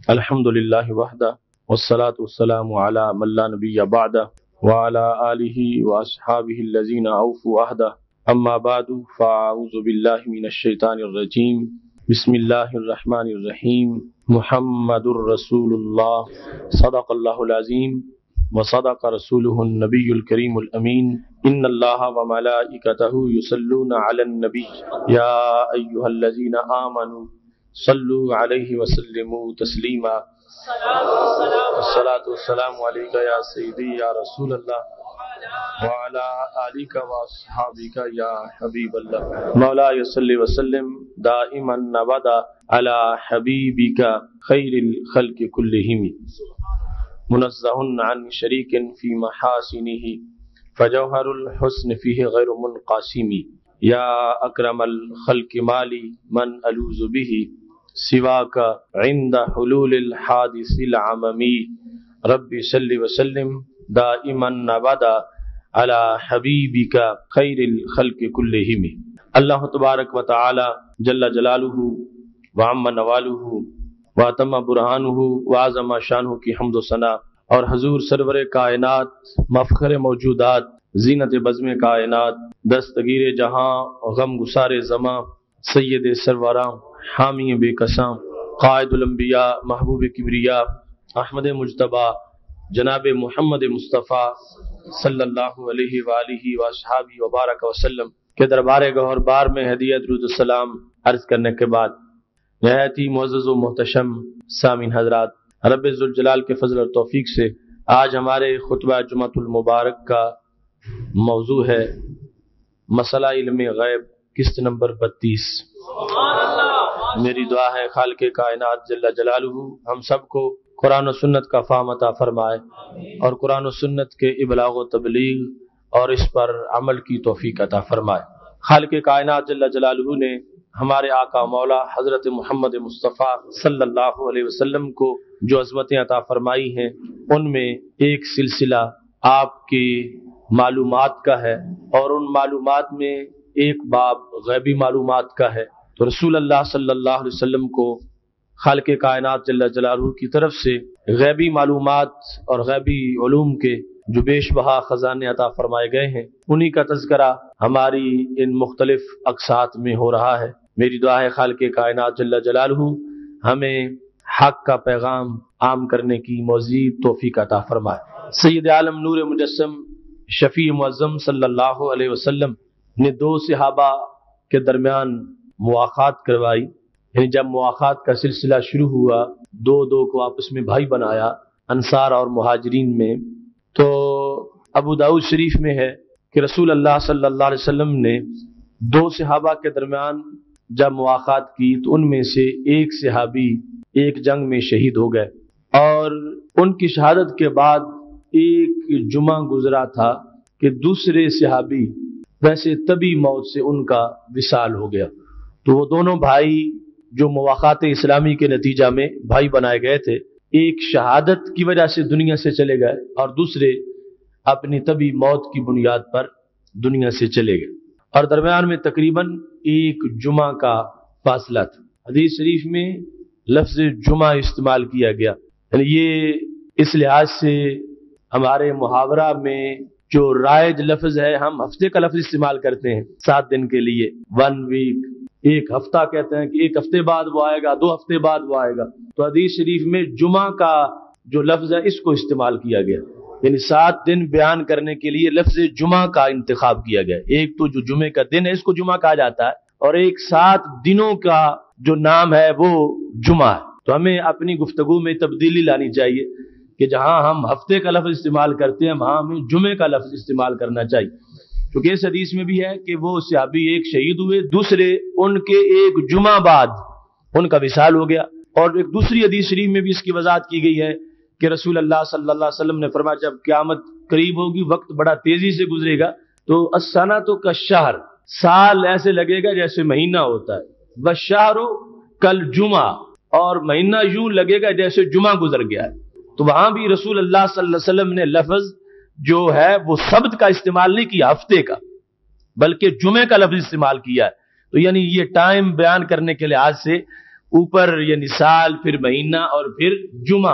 الحمد للہ وحدہ والصلاة والسلام علی من لا نبی بعدہ وعلی آلہ واصحابہ الذین اوفوا عہدہ اما بعد فاعوذ باللہ من الشیطان الرجیم بسم اللہ الرحمن الرحیم محمد رسول اللہ صدق اللہ العظیم وصدق رسولہ النبی الکریم الامین ان اللہ وملائکتہ یصلون علی النبی یا ایہا الذین آمنوا صلوا علیہ وسلموا تسلیما الصلاۃ والسلام علیک یا سیدی یا رسول اللہ وعلی آلک واصحابک یا حبیب اللہ مولاي صلی وسلم دائما ابدا علی حبیبک خیر الخلق کلہم منزہ عن شریک فی محاسنہ فجوہر الحسن فیہ غیر منقاسم یا اکرم الخلق مالی من الوذ بہ سواک عند حلول الحادث العممی رب صلی وسلم دائما ابدا علی حبیبک خیر الخلق کلہم۔ اللہ تبارک و تعالی جل جلالہ وعم نوالہ واتم برہانہ وعظم شانہ کی حمد و ثنا اور حضور سرور کائنات مفخر موجودات زینت بزم کائنات دستگیر جہاں غم گسار زماں سید سروراں حامی بے قسام قائد الانبیاء محبوب کبریا احمد مجتبی جناب محمد مصطفیٰ صلی اللہ علیہ وآلہ وصحابہ وبارک وسلم کے دربار گوہر بار میں ہدیہ درود السلام عرض کرنے کے بعد نہایت ہی معزز و محتشم سامعین حضرات، رب ذوالجلال کے فضل اور توفیق سے آج ہمارے خطبہ جمعۃ المبارک کا موضوع ہے مسئلہ علم غیب، قسط نمبر 32۔ میری دعا ہے خالق کائنات جل جلالہ ہم سب کو قرآن و سنت کا فہم عطا فرمائے اور قرآن و سنت کے ابلاغ و تبلیغ اور اس پر عمل کی توفیق عطا فرمائے۔ خالق کائنات جل جلالہ نے ہمارے آقا مولا حضرت محمد مصطفیٰ صلی اللہ علیہ وسلم کو جو عظمتیں عطا فرمائی ہیں ان میں ایک سلسلہ آپ کی معلومات کا ہے اور ان معلومات میں ایک باب غیبی معلومات کا ہے۔ تو رسول اللہ صلی اللہ علیہ وسلم کو خالق کائنات جل جلالہ کی طرف سے غیبی معلومات اور غیبی علوم کے جو بیش بہا خزانے عطا فرمائے گئے ہیں انہی کا تذکرہ ہماری ان مختلف اقساط میں ہو رہا ہے۔ میری دعا ہے خالق کائنات جل جلالہ ہمیں حق کا پیغام عام کرنے کی مزید توفیق عطا فرمائے۔ سید عالم نور مجسم شفیع معظم صلی اللہ علیہ وسلم نے دو صحابہ کے درمیان مواخات کروائی، یعنی جب مواخات کا سلسلہ شروع ہوا دو کو آپس میں بھائی بنایا انصار اور مہاجرین میں، تو ابو داؤد شریف میں ہے کہ رسول اللہ صلی اللہ علیہ وسلم نے دو صحابہ کے درمیان جب مواخات کی تو ان میں سے ایک صحابی ایک جنگ میں شہید ہو گئے اور ان کی شہادت کے بعد ایک جمعہ گزرا تھا کہ دوسرے صحابی ویسے طبی موت سے ان کا وصال ہو گیا۔ تو وہ دونوں بھائی جو مواخات اسلامی کے نتیجہ میں بھائی بنائے گئے تھے، ایک شہادت کی وجہ سے دنیا سے چلے گئے اور دوسرے اپنی طبی موت کی بنیاد پر دنیا سے چلے گئے، اور درمیان میں تقریباً ایک جمعہ کا فاصلہ تھا۔ حدیث شریف میں لفظ جمعہ استعمال کیا گیا، یعنی یہ اس لحاظ سے ہمارے محاورہ میں جو رائج لفظ ہے، ہم ہفتے کا لفظ استعمال کرتے ہیں 7 دن کے لیے، 1 ویک، ایک ہفتہ کہتے ہیں کہ ایک ہفتے بعد وہ آئے گا، 2 ہفتے بعد وہ آئے گا۔ تو حدیث شریف میں جمعہ کا جو لفظ ہے اس کو استعمال کیا گیا، یعنی 7 دن بیان کرنے کے لیے لفظ جمعہ کا انتخاب کیا گیا۔ ایک تو جو جمعے کا دن ہے اس کو جمعہ کہا جاتا ہے، اور ایک 7 دنوں کا جو نام ہے وہ جمعہ ہے۔ تو ہمیں اپنی گفتگو میں تبدیلی لانی چاہیے کہ جہاں ہم ہفتے کا لفظ استعمال کرتے ہیں وہاں ہمیں جمعے کا لفظ استعمال کرنا چاہیے، کیونکہ اس حدیث میں بھی ہے کہ وہ صحابی ایک شہید ہوئے، دوسرے ان کے ایک جمعہ بعد ان کا وصال ہو گیا۔ اور ایک دوسری حدیث شریف میں بھی اس کی وضاحت کی گئی ہے کہ رسول اللہ صلی اللہ علیہ وسلم نے فرمایا جب قیامت قریب ہوگی، وقت بڑا تیزی سے گزرے گا، تو السنۃ کالشہر، سال ایسے لگے گا جیسے مہینہ ہوتا ہے، والشہر کالجمعہ، اور مہینہ یوں لگے گا جیسے جمعہ گزر گیا ہے۔ تو وہاں بھی رسول اللہ صلی اللہ علیہ وسلم نے لفظ جو ہے وہ سبت کا استعمال نہیں کیا، ہفتے کا، بلکہ جمعے کا لفظ استعمال کیا ہے۔ تو یعنی یہ ٹائم بیان کرنے کے لحاظ سے اوپر یعنی سال، پھر مہینہ اور پھر جمعہ.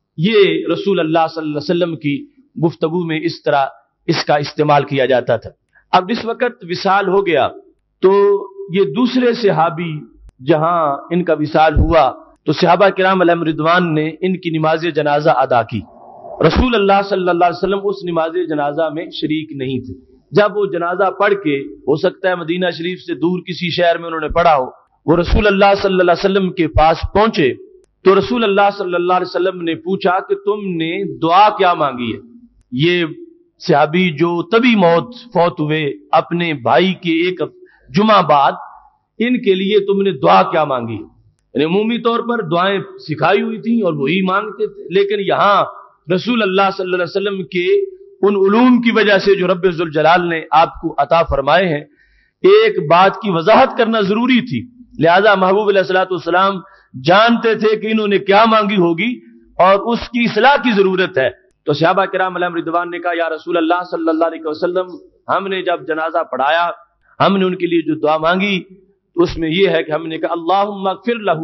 یہ رسول اللہ صلی اللہ علیہ وسلم کی گفتگو میں اس طرح اس کا استعمال کیا جاتا تھا. اب اس وقت وصال ہو گیا تو یہ دوسرے صحابی جہاں ان کا وصال ہوا تو صحابہ کرام علیہم رضوان نے ان کی نماز جنازہ ادا کی. رسول اللہ صلی اللہ علیہ وسلم اس نماز جنازہ میں شریک نہیں تھے. جب وہ جنازہ پڑھ کے، ہو سکتا ہے مدینہ شریف سے دور کسی شہر میں انہوں نے پڑھا ہو، وہ رسول اللہ صلی اللہ علیہ وسلم کے پاس پہنچے تو رسول اللہ صلی اللہ علیہ وسلم نے پوچھا کہ تم نے دعا کیا مانگی ہے؟ یہ صحابی جو تبھی فوت ہوئے اپنے بھائی کے ایک جمعہ بعد، ان کے لیے تم نے دعا کیا مانگی؟ یعنی عمومی طور پر دعائیں سکھائی ہوئی تھیں اور وہی مانگتے تھے، لیکن یہاں رسول اللہ صلی اللہ علیہ وسلم کے ان علوم کی وجہ سے جو رب ذوالجلال نے آپ کو عطا فرمائے ہیں، ایک بات کی وضاحت کرنا ضروری تھی. لہذا محبوب علیہ الصلوۃ والسلام جانتے تھے کہ انہوں نے کیا مانگی ہوگی اور اس کی اصلاح کی ضرورت ہے. تو صحابہ کرام علیہم رضوان نے کہا یا رسول اللہ صلی اللہ علیہ وسلم، ہم نے جب جنازہ پڑھایا ہم نے ان کے لیے جو دعا مانگی تو اس میں یہ ہے کہ ہم نے کہا اللہم اغفر لہ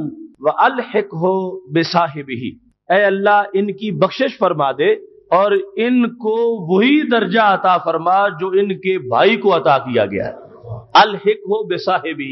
والحقہ بصاحبہ، اے اللہ ان کی بخشش فرما دے اور ان کو وہی درجہ عطا فرما جو ان کے بھائی کو عطا کیا گیا ہے. الحقہ بصاحبہ،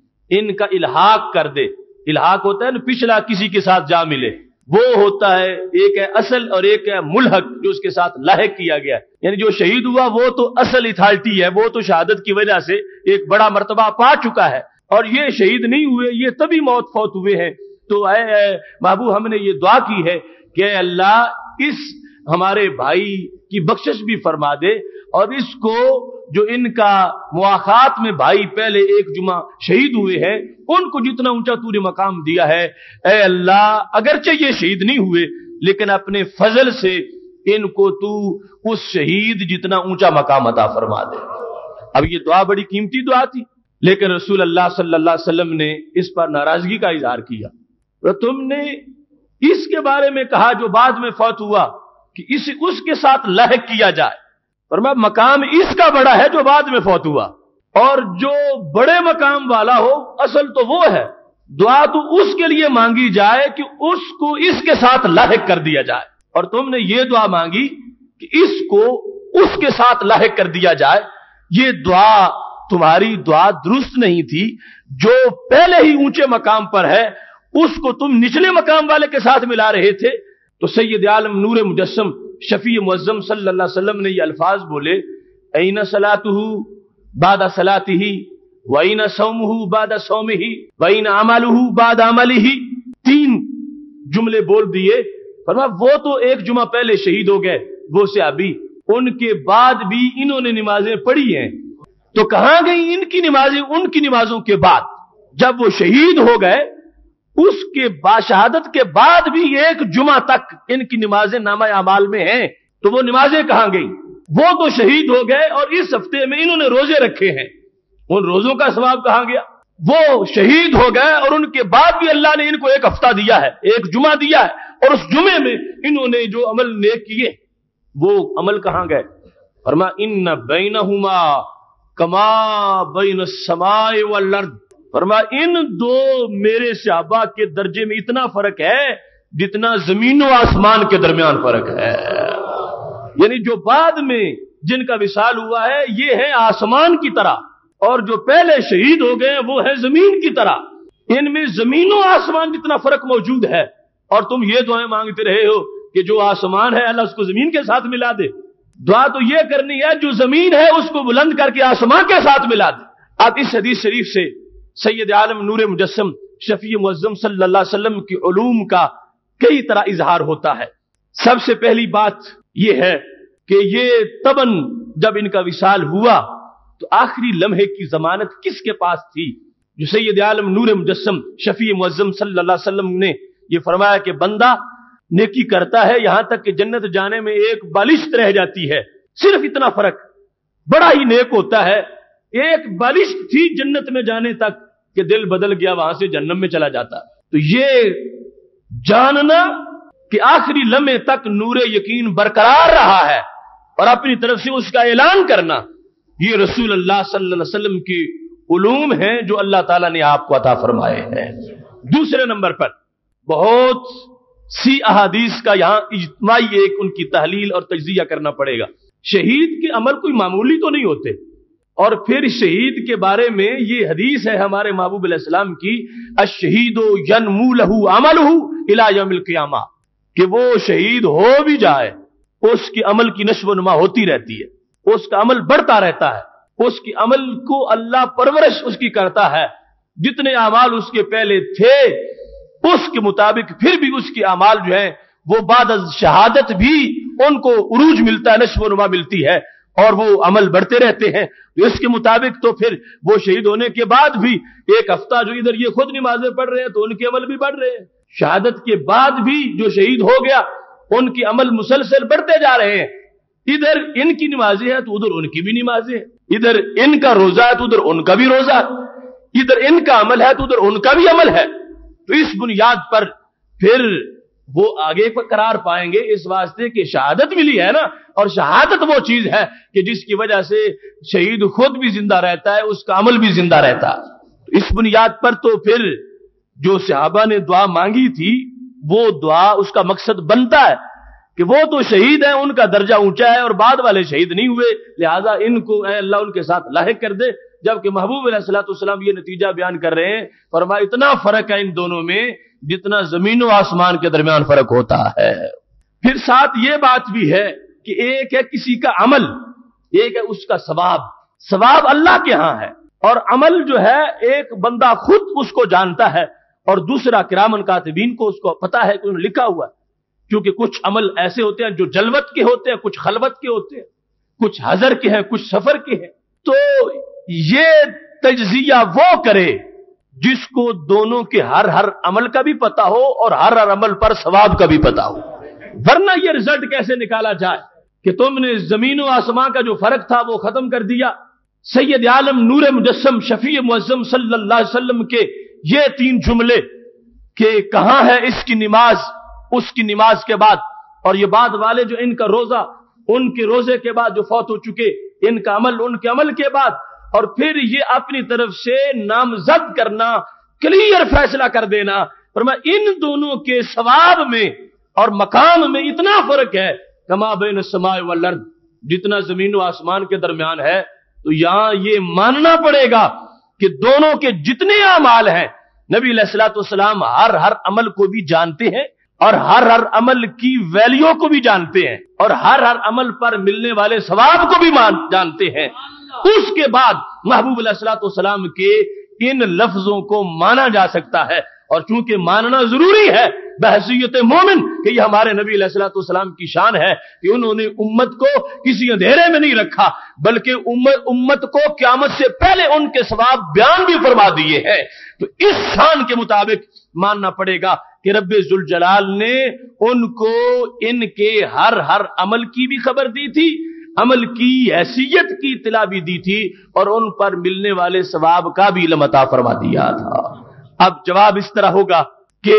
ان کا الحاق کر دے. الحاق ہوتا ہے نا پچھلا کسی کے ساتھ جا ملے، وہ ہوتا ہے ایک ہے اصل اور ایک ہے ملحق جو اس کے ساتھ لاحق کیا گیا ہے. یعنی جو شہید ہوا وہ تو اصل اتھارٹی ہے، وہ تو شہادت کی وجہ سے ایک بڑا مرتبہ پا چکا ہے، اور یہ شہید نہیں ہوئے، یہ تبھی فوت ہوئے ہیں. تو اے محبوب ہم نے یہ دعا کی ہے کہ اے اللہ اس ہمارے بھائی کی بخشش بھی فرما دے اور اس کو جو ان کا مواخات میں بھائی پہلے ایک جمعہ شہید ہوئے ہیں ان کو جتنا اونچا تو نے مقام دیا ہے، اے اللہ اگرچہ یہ شہید نہیں ہوئے لیکن اپنے فضل سے ان کو تو اس شہید جتنا اونچا مقام عطا فرما دے. اب یہ دعا بڑی قیمتی دعا تھی، لیکن رسول اللہ صلی اللہ علیہ وسلم نے اس پر ناراضگی کا اظہار کیا. تم نے اس کے بارے میں کہا جو بعد میں فوت ہوا کہ اس کے ساتھ لاحق کیا جائے، فرمایا مقام اس کا بڑا ہے جو بعد میں فوت ہوا، اور جو بڑے مقام والا ہو اصل تو وہ ہے. دعا تو اس کے لیے مانگی جائے کہ اس کو اس کے ساتھ لاحق کر دیا جائے، اور تم نے یہ دعا مانگی کہ اس کو اس کے ساتھ لاحق کر دیا جائے. یہ دعا تمہاری دعا درست نہیں تھی. جو پہلے ہی اونچے مقام پر ہے اس کو تم نچلے مقام والے کے ساتھ ملا رہے تھے. تو سید عالم نور مجسم شفیع معظم صلی اللہ علیہ وسلم نے یہ الفاظ بولے، این صلاتہ بعد صلاتہ وَإِنَ صَوْمُهُ بَعْدَ صَوْمِهِ وَإِنَ عَمَلُهُ بَعْدَ عَمَلِهِ. 3 جملے بول دیے. فرمایا وہ تو ایک جمعہ پہلے شہید ہو گئے وہ صحابی، ان کے بعد بھی انہوں نے نمازیں پڑھی ہیں. تو کہاں گئی ان کی نمازیں؟ ان کی نمازوں کے بعد جب وہ شہید ہو گئے اس کے بعد شہادت کے بعد بھی ایک جمعہ تک ان کی نمازیں نامہ اعمال میں ہیں. تو وہ نمازیں کہاں گئی؟ وہ تو شہید ہو گئے اور اس ہفتے میں انہوں نے روزے رکھے ہیں، ان روزوں کا ثواب کہاں گیا؟ وہ شہید ہو گئے اور ان کے بعد بھی اللہ نے ان کو ایک ہفتہ دیا ہے، ایک جمعہ دیا ہے، اور اس جمعے میں انہوں نے جو عمل نیک کیے وہ عمل کہاں گئے؟ فرمایا ان بینہما کما بین السماء والارض. فرمایا ان دو میرے صحابہ کے درجے میں اتنا فرق ہے جتنا زمین و آسمان کے درمیان فرق ہے. یعنی جو بعد میں جن کا وصال ہوا ہے یہ ہے آسمان کی طرح، اور جو پہلے شہید ہو گئے وہ ہے زمین کی طرح. ان میں زمین و آسمان جتنا فرق موجود ہے، اور تم یہ دعائیں مانگتے رہے ہو کہ جو آسمان ہے اللہ اس کو زمین کے ساتھ ملا دے. دعا تو یہ کرنی ہے جو زمین ہے اس کو بلند کر کے آسمان کے ساتھ ملا دے. اب اس حدیث شریف سے سید عالم نور مجسم شفیع معظم صلی اللہ علیہ وسلم کی علوم کا کئی طرح اظہار ہوتا ہے. سب سے پہلی بات یہ ہے کہ یہ تباً جب ان کا وصال ہوا تو آخری لمحے کی ضمانت کس کے پاس تھی؟ جو سید عالم نور مجسم شفیع معظم صلی اللہ علیہ وسلم نے یہ فرمایا کہ بندہ نیکی کرتا ہے یہاں تک کہ جنت جانے میں ایک بالشت رہ جاتی ہے، صرف اتنا فرق، بڑا ہی نیک ہوتا ہے. ایک بالشت تھی جنت میں جانے تک کہ دل بدل گیا وہاں سے جہنم میں چلا جاتا. تو یہ جاننا کہ آخری لمحے تک نور یقین برقرار رہا ہے اور اپنی طرف سے اس کا اعلان کرنا، یہ رسول اللہ صلی اللہ علیہ وسلم کی علوم ہیں جو اللہ تعالیٰ نے آپ کو عطا فرمائے ہیں. دوسرے نمبر پر بہت سی احادیث کا یہاں اجتماعی ایک ان کی تحلیل اور تجزیہ کرنا پڑے گا۔ شہید کے عمل کوئی معمولی تو نہیں ہوتے، اور پھر شہید کے بارے میں یہ حدیث ہے ہمارے محبوب علیہ السلام کی، الشہید ینمو لہ عملہ الی یوم القیامہ، کہ وہ شہید ہو بھی جائے اس کے عمل کی نشو و نما ہوتی رہتی ہے، اس کا عمل بڑھتا رہتا ہے، اس کے عمل کو اللہ پرورش اس کی کرتا ہے، جتنے اعمال اس کے پہلے تھے اس کے مطابق پھر بھی اس کے اعمال جو ہیں وہ بعد از شہادت بھی ان کو عروج ملتا ہے، نشو و نما ملتی ہے، اور وہ عمل بڑھتے رہتے ہیں۔ اس کے مطابق تو پھر وہ شہید ہونے کے بعد بھی ایک ہفتہ جو ادھر یہ خود نمازیں پڑھ رہے ہیں تو ان کے عمل بھی بڑھ رہے ہیں، شہادت کے بعد بھی جو شہید ہو گیا ان کے عمل مسلسل بڑھتے جا رہے ہیں، ادھر ان کی نمازیں ہیں تو ادھر ان کی بھی نمازیں ہیں، ادھر ان کا روزہ ہے تو ادھر ان کا بھی روزہ ہے، ادھر ان کا عمل ہے تو ادھر ان کا بھی عمل ہے۔ تو اس بنیاد پر پھر وہ آگے پر قرار پائیں گے، اس واسطے کہ شہادت ملی ہے نا، اور شہادت وہ چیز ہے کہ جس کی وجہ سے شہید خود بھی زندہ رہتا ہے، اس کا عمل بھی زندہ رہتا ہے۔ اس بنیاد پر تو پھر جو صحابہ نے دعا مانگی تھی وہ دعا اس کا مقصد بنتا ہے کہ وہ تو شہید ہیں، ان کا درجہ اونچا ہے اور بعد والے شہید نہیں ہوئے، لہذا ان کو اے اللہ ان کے ساتھ لاحق کر دے۔ جبکہ محبوب علیہ الصلوۃ والسلام یہ نتیجہ بیان کر رہے ہیں، فرمایا اتنا فرق ہے ان دونوں میں جتنا زمین و آسمان کے درمیان فرق ہوتا ہے۔ پھر ساتھ یہ بات بھی ہے کہ ایک ہے کسی کا عمل، ایک ہے اس کا ثواب، ثواب اللہ کے ہاں ہے، اور عمل جو ہے ایک بندہ خود اس کو جانتا ہے، اور دوسرا کرامن کاتبین کو اس کو پتا ہے کہ انہوں نے لکھا ہوا ہے، کیونکہ کچھ عمل ایسے ہوتے ہیں جو جلوت کے ہوتے ہیں، کچھ خلوت کے ہوتے ہیں، کچھ حضر کے ہیں، کچھ سفر کے ہیں۔ تو یہ تجزیہ وہ کرے جس کو دونوں کے ہر عمل کا بھی پتا ہو اور ہر عمل پر ثواب کا بھی پتا ہو، ورنہ یہ رزلٹ کیسے نکالا جائے کہ تم نے زمین و آسمان کا جو فرق تھا وہ ختم کر دیا۔ سید عالم نور مجسم شفیع معظم صلی اللہ علیہ وسلم کے یہ 3 جملے کہ کہاں ہے اس کی نماز، اس کی نماز کے بعد، اور یہ بعد والے جو ان کا روزہ، ان کے روزے کے بعد جو فوت ہو چکے، ان کا عمل ان کے عمل کے بعد، اور پھر یہ اپنی طرف سے نامزد کرنا، کلیئر فیصلہ کر دینا، فرمایا ان دونوں کے ثواب میں اور مقام میں اتنا فرق ہے کما بین السماء والارض، جتنا زمین و آسمان کے درمیان ہے۔ تو یہاں یہ ماننا پڑے گا کہ دونوں کے جتنے اعمال ہیں نبی علیہ الصلوۃ والسلام ہر عمل کو بھی جانتے ہیں، اور ہر عمل کی ویلیو کو بھی جانتے ہیں، اور ہر عمل پر ملنے والے ثواب کو بھی جانتے ہیں۔ اس کے بعد محبوب علیہ الصلوۃ والسلام کے ان لفظوں کو مانا جا سکتا ہے، اور چونکہ ماننا ضروری ہے بحیثیت مومن کہ یہ ہمارے نبی علیہ الصلوۃ والسلام کی شان ہے کہ انہوں نے امت کو کسی اندھیرے میں نہیں رکھا، بلکہ امت کو قیامت سے پہلے ان کے ثواب بیان بھی فرما دیے ہیں۔ تو اس شان کے مطابق ماننا پڑے گا کہ رب ذوالجلال نے ان کو ان کے ہر عمل کی بھی خبر دی تھی، عمل کی حیثیت کی اطلاع بھی دی تھی، اور ان پر ملنے والے ثواب کا بھی علم عطا فرما دیا تھا۔ اب جواب اس طرح ہوگا کہ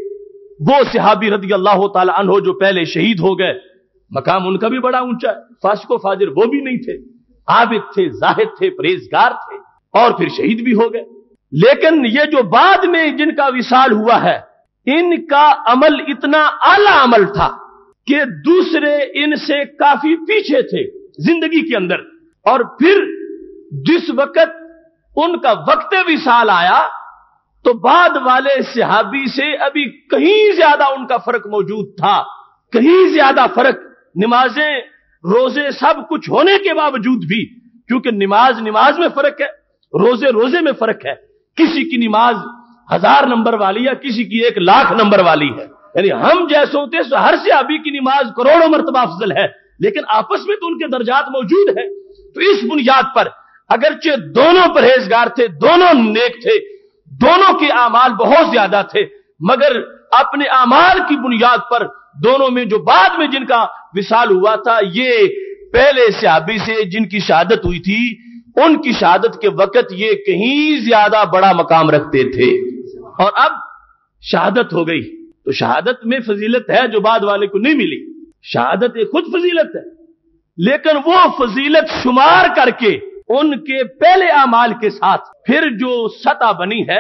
وہ صحابی رضی اللہ تعالی عنہ جو پہلے شہید ہو گئے، مقام ان کا بھی بڑا اونچا ہے، فاسق و فاجر وہ بھی نہیں تھے، عابد تھے، زاہد تھے، پرہیزگار تھے، اور پھر شہید بھی ہو گئے۔ لیکن یہ جو بعد میں جن کا وصال ہوا ہے، ان کا عمل اتنا اعلیٰ عمل تھا کہ دوسرے ان سے کافی پیچھے تھے زندگی کے اندر، اور پھر جس وقت ان کا وقت وصال آیا تو بعد والے صحابی سے ابھی کہیں زیادہ ان کا فرق موجود تھا، کہیں زیادہ فرق، نمازیں روزے سب کچھ ہونے کے باوجود بھی، کیونکہ نماز میں فرق ہے، روزے میں فرق ہے، کسی کی نماز 1000 نمبر والی ہے، کسی کی 1,00,000 نمبر والی ہے، یعنی ہم جیسوں تھے ہر صحابی کی نماز کروڑوں مرتبہ افضل ہے، لیکن آپس میں تو ان کے درجات موجود ہیں۔ تو اس بنیاد پر اگرچہ دونوں پرہیزگار تھے، دونوں نیک تھے، دونوں کے اعمال بہت زیادہ تھے، مگر اپنے اعمال کی بنیاد پر دونوں میں جو بعد میں جن کا وصال ہوا تھا، یہ پہلے صحابی سے جن کی شہادت ہوئی تھی، ان کی شہادت کے وقت یہ کہیں زیادہ بڑا مقام رکھتے تھے، اور اب شہادت ہو گئی تو شہادت میں فضیلت ہے جو بعد والے کو نہیں ملی، شہادت ایک خود فضیلت ہے، لیکن وہ فضیلت شمار کر کے ان کے پہلے اعمال کے ساتھ پھر جو سطح بنی ہے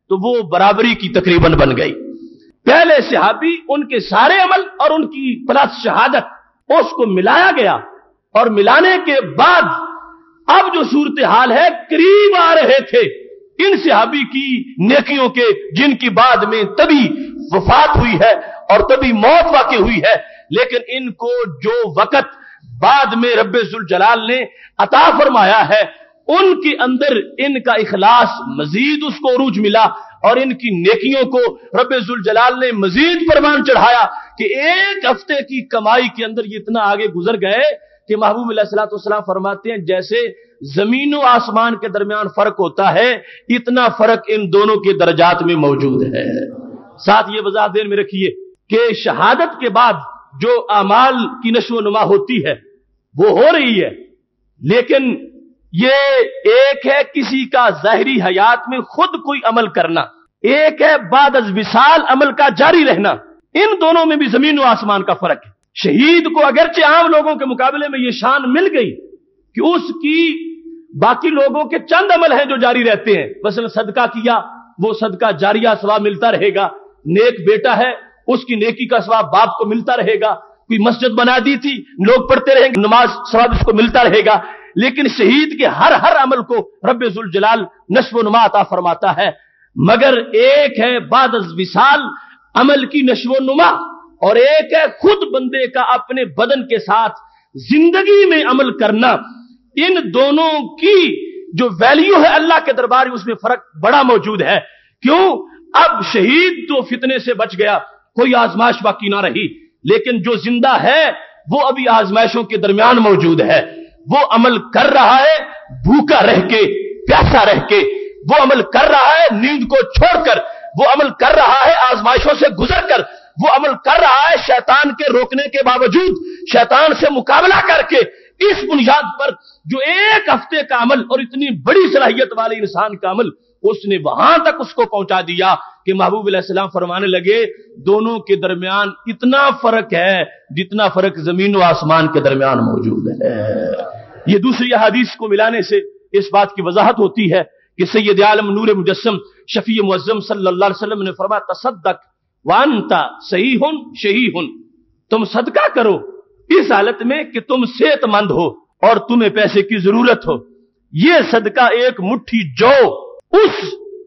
تو وہ برابری کی تقریباً بن گئی. پہلے صحابی ان کے سارے عمل اور ان کی پلس شہادت اس کو ملایا گیا، اور ملانے کے بعد اب جو صورتحال ہے قریب آ رہے تھے ان صحابی کی نیکیوں کے، جن کی بعد میں تبھی وفات ہوئی ہے اور تبھی موت واقع ہوئی ہے، لیکن ان کو جو وقت بعد میں رب ذوالجلال نے عطا فرمایا ہے ان کے اندر ان کا اخلاص مزید اس کو عروج ملا، اور ان کی نیکیوں کو رب ذوالجلال نے مزید پروان چڑھایا کہ ایک ہفتے کی کمائی کے اندر یہ اتنا آگے گزر گئے کہ محبوب علیہ الصلوۃ والسلام فرماتے ہیں جیسے زمین و آسمان کے درمیان فرق ہوتا ہے اتنا فرق ان دونوں کے درجات میں موجود ہے. ساتھ یہ وضاحت ذہن میں رکھیے کہ شہادت کے بعد جو اعمال کی نشو و نما ہوتی ہے وہ ہو رہی ہے، لیکن یہ ایک ہے کسی کا ظاہری حیات میں خود کوئی عمل کرنا، ایک ہے بعد از وصال عمل کا جاری رہنا. ان دونوں میں بھی زمین و آسمان کا فرق ہے. شہید کو اگرچہ عام لوگوں کے مقابلے میں یہ شان مل گئی کہ اس کی باقی لوگوں کے چند عمل ہیں جو جاری رہتے ہیں، مثلا صدقہ کیا وہ صدقہ جاریہ ثواب ملتا رہے گا، نیک بیٹا ہے اس کی نیکی کا ثواب باپ کو ملتا رہے گا، کوئی مسجد بنا دی تھی لوگ پڑھتے رہیں گے نماز ثواب اس کو ملتا رہے گا. لیکن شہید کے ہر عمل کو رب ذوالجلال نشو و نما عطا فرماتا ہے، مگر ایک ہے بعد از وصال عمل کی نشو و نما، اور ایک ہے خود بندے کا اپنے بدن کے ساتھ زندگی میں عمل کرنا. ان دونوں کی جو ویلیو ہے اللہ کے دربار میں اس میں فرق بڑا موجود ہے. کیوں؟ اب شہید تو فتنے سے بچ گیا، کوئی آزمائش باقی نہ رہی، لیکن جو زندہ ہے وہ ابھی آزمائشوں کے درمیان موجود ہے. وہ عمل کر رہا ہے بھوکا رہ کے، پیاسا رہ کے، وہ عمل کر رہا ہے نیند کو چھوڑ کر، وہ عمل کر رہا ہے آزمائشوں سے گزر کر، وہ عمل کر رہا ہے شیطان کے روکنے کے باوجود، شیطان سے مقابلہ کر کے. اس بنیاد پر جو ایک ہفتے کا عمل اور اتنی بڑی صلاحیت والے انسان کا عمل اس نے وہاں تک اس کو پہنچا دیا کہ محبوب علیہ السلام فرمانے لگے دونوں کے درمیان اتنا فرق ہے جتنا فرق زمین و آسمان کے درمیان موجود ہے. یہ دوسری حدیث کو ملانے سے اس بات کی وضاحت ہوتی ہے کہ سید عالم نور مجسم شفیع معظم صلی اللہ علیہ وسلم نے فرمایا تصدق وانت صحیح شہیح، تم صدقہ کرو اس حالت میں کہ تم صحت مند ہو اور تمہیں پیسے کی ضرورت ہو. یہ صدقہ ایک مٹھی جو اس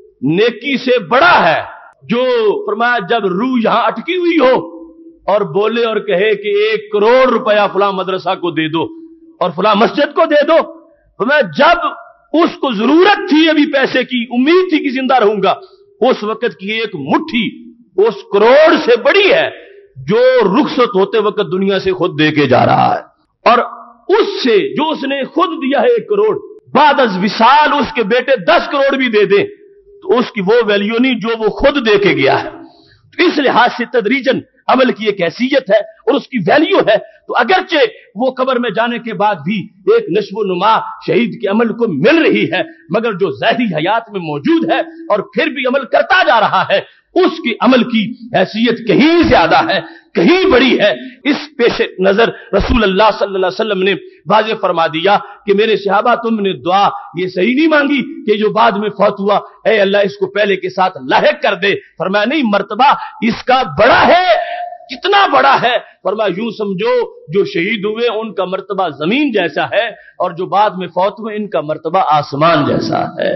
نیکی سے بڑا ہے جو فرمایا جب روح یہاں اٹکی ہوئی ہو اور بولے اور کہے کہ 1 کروڑ روپیہ فلاں مدرسہ کو دے دو اور فلاں مسجد کو دے دو، فرمایا جب اس کو ضرورت تھی ابھی پیسے کی، امید تھی کہ زندہ رہوں گا، اس وقت کی ایک مٹھی اس کروڑ سے بڑی ہے جو رخصت ہوتے وقت دنیا سے خود دے کے جا رہا ہے. اور اس سے جو اس نے خود دیا ہے 1 کروڑ، بعد از وصال اس کے بیٹے 10 کروڑ بھی دے دیں تو اس کی وہ ویلیو نہیں جو وہ خود دے کے گیا ہے. تو اس لحاظ سے تدریجاً عمل کی ایک حیثیت ہے اور اس کی ویلیو ہے. تو اگرچہ وہ قبر میں جانے کے بعد بھی ایک نشو و نما شہید کے عمل کو مل رہی ہے، مگر جو ظاہری حیات میں موجود ہے اور پھر بھی عمل کرتا جا رہا ہے اس کی عمل کی حیثیت کہیں زیادہ ہے، کہیں بڑی ہے. اس پیش نظر رسول اللہ صلی اللہ علیہ وسلم نے واضح فرما دیا کہ میرے صحابہ تم نے دعا یہ صحیح نہیں مانگی کہ جو بعد میں فوت ہوا اے اللہ اس کو پہلے کے ساتھ لاحق کر دے. فرمایا نہیں، مرتبہ اس کا بڑا ہے. کتنا بڑا ہے؟ فرمایا یوں سمجھو جو شہید ہوئے ان کا مرتبہ زمین جیسا ہے اور جو بعد میں فوت ہوئے ان کا مرتبہ آسمان جیسا ہے.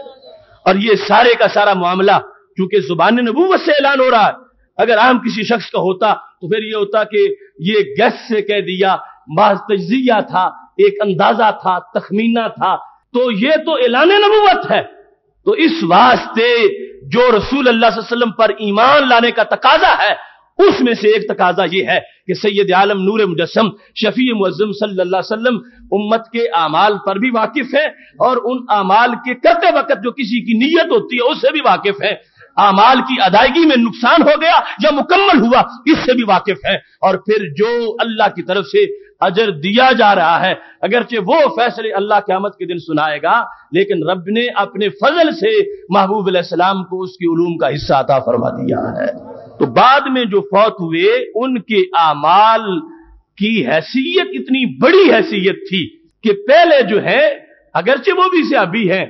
اور یہ سارے کا سارا معاملہ چونکہ زبان نبوت سے اعلان ہو رہا ہے، اگر عام کسی شخص کا ہوتا تو پھر یہ ہوتا کہ یہ گیس سے کہہ دیا، محض تجزیہ تھا، ایک اندازہ تھا، تخمینہ تھا. تو یہ تو اعلان نبوت ہے. تو اس واسطے جو رسول اللہ صلی اللہ علیہ وسلم پر ایمان لانے کا تقاضا ہے اس میں سے ایک تقاضا یہ ہے کہ سید عالم نور مجسم شفیع معظم صلی اللہ علیہ وسلم امت کے اعمال پر بھی واقف ہے اور ان اعمال کے کرتے وقت جو کسی کی نیت ہوتی ہے اس سے بھی واقف ہے. اعمال کی ادائیگی میں نقصان ہو گیا یا مکمل ہوا اس سے بھی واقف ہے. اور پھر جو اللہ کی طرف سے اجر دیا جا رہا ہے اگرچہ وہ فیصلے اللہ قیامت کے دن سنائے گا، لیکن رب نے اپنے فضل سے محبوب علیہ السلام کو اس کی علوم کا حصہ عطا فرما دیا ہے. تو بعد میں جو فوت ہوئے ان کے اعمال کی حیثیت اتنی بڑی حیثیت تھی کہ پہلے جو ہے اگرچہ وہ بھی صحابی ہیں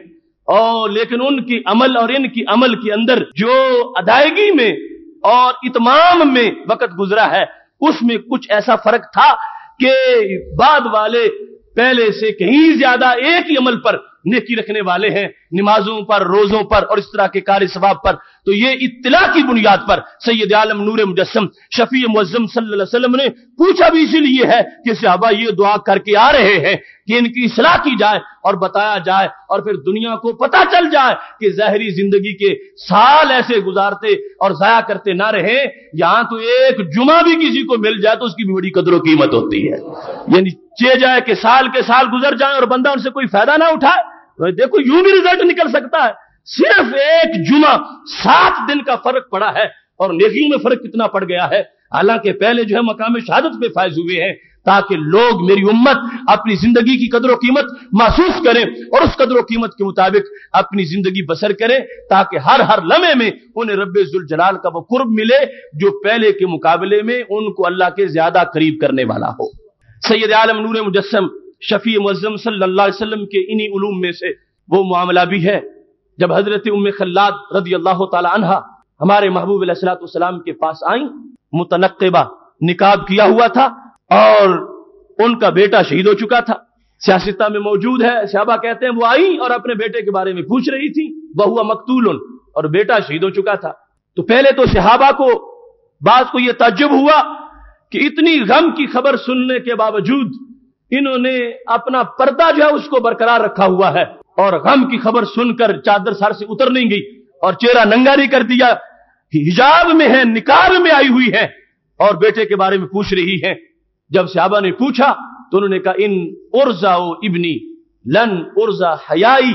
اور لیکن ان کی عمل اور ان کی عمل کے اندر جو ادائیگی میں اور اتمام میں وقت گزرا ہے اس میں کچھ ایسا فرق تھا کہ بعد والے پہلے سے کہیں زیادہ ایک ہی عمل پر نیکی رکھنے والے ہیں، نمازوں پر، روزوں پر اور اس طرح کے کار ثواب پر. تو یہ اطلاع کی بنیاد پر سید عالم نور مجسم شفیع معظم صلی اللہ علیہ وسلم نے پوچھا بھی اسی لیے ہے کہ صحابہ یہ دعا کر کے آ رہے ہیں کہ ان کی اصلاح کی جائے اور بتایا جائے اور پھر دنیا کو پتہ چل جائے کہ ظاہری زندگی کے سال ایسے گزارتے اور ضائع کرتے نہ رہے. یہاں تو ایک جمعہ بھی کسی کو مل جائے تو اس کی بھی بڑی قدر و قیمت ہوتی ہے. یعنی چے جائے کہ سال کے سال گزر جائیں اور بندہ ان سے کوئی فائدہ نہ اٹھائے. دیکھو یوں بھی رزلٹ نکل سکتا ہے. صرف ایک جمعہ 7 دن کا فرق پڑا ہے اور نیکیوں میں فرق کتنا پڑ گیا ہے. حالانکہ پہلے جو ہے مقام شہادت پہ فائز ہوئے ہیں تاکہ لوگ، میری امت، اپنی زندگی کی قدر و قیمت محسوس کریں اور اس قدر و قیمت کے مطابق اپنی زندگی بسر کریں تاکہ ہر لمحے میں انہیں رب ذوالجلال کا وہ قرب ملے جو پہلے کے مقابلے میں ان کو اللہ کے زیادہ قریب کرنے والا ہو. سید عالم نور مجسم شفیع معظم صلی اللہ علیہ وسلم کے انہی علوم میں سے وہ معاملہ بھی ہے جب حضرت ام خلاد رضی اللہ تعالی عنہا ہمارے محبوب علیہ الصلوۃ والسلام کے پاس آئیں. متنقبہ نقاب کیا ہوا تھا اور ان کا بیٹا شہید ہو چکا تھا. سیاستہ میں موجود ہے. صحابہ کہتے ہیں وہ آئیں اور اپنے بیٹے کے بارے میں پوچھ رہی تھی. وہو مقتول، اور بیٹا شہید ہو چکا تھا. تو پہلے تو صحابہ کو بعض کو یہ تعجب ہوا کہ اتنی غم کی خبر سننے کے باوجود انہوں نے اپنا پردہ جو ہے اس کو برقرار رکھا ہوا ہے اور غم کی خبر سن کر چادر سر سے اتر نہیں گئی اور چہرہ ننگا نہیں کر دیا. حجاب میں ہے، نقاب میں آئی ہوئی ہے اور بیٹے کے بارے میں پوچھ رہی ہے. جب صحابہ نے پوچھا تو انہوں نے کہا ان ارزا ابنی لن ارزا حیائی،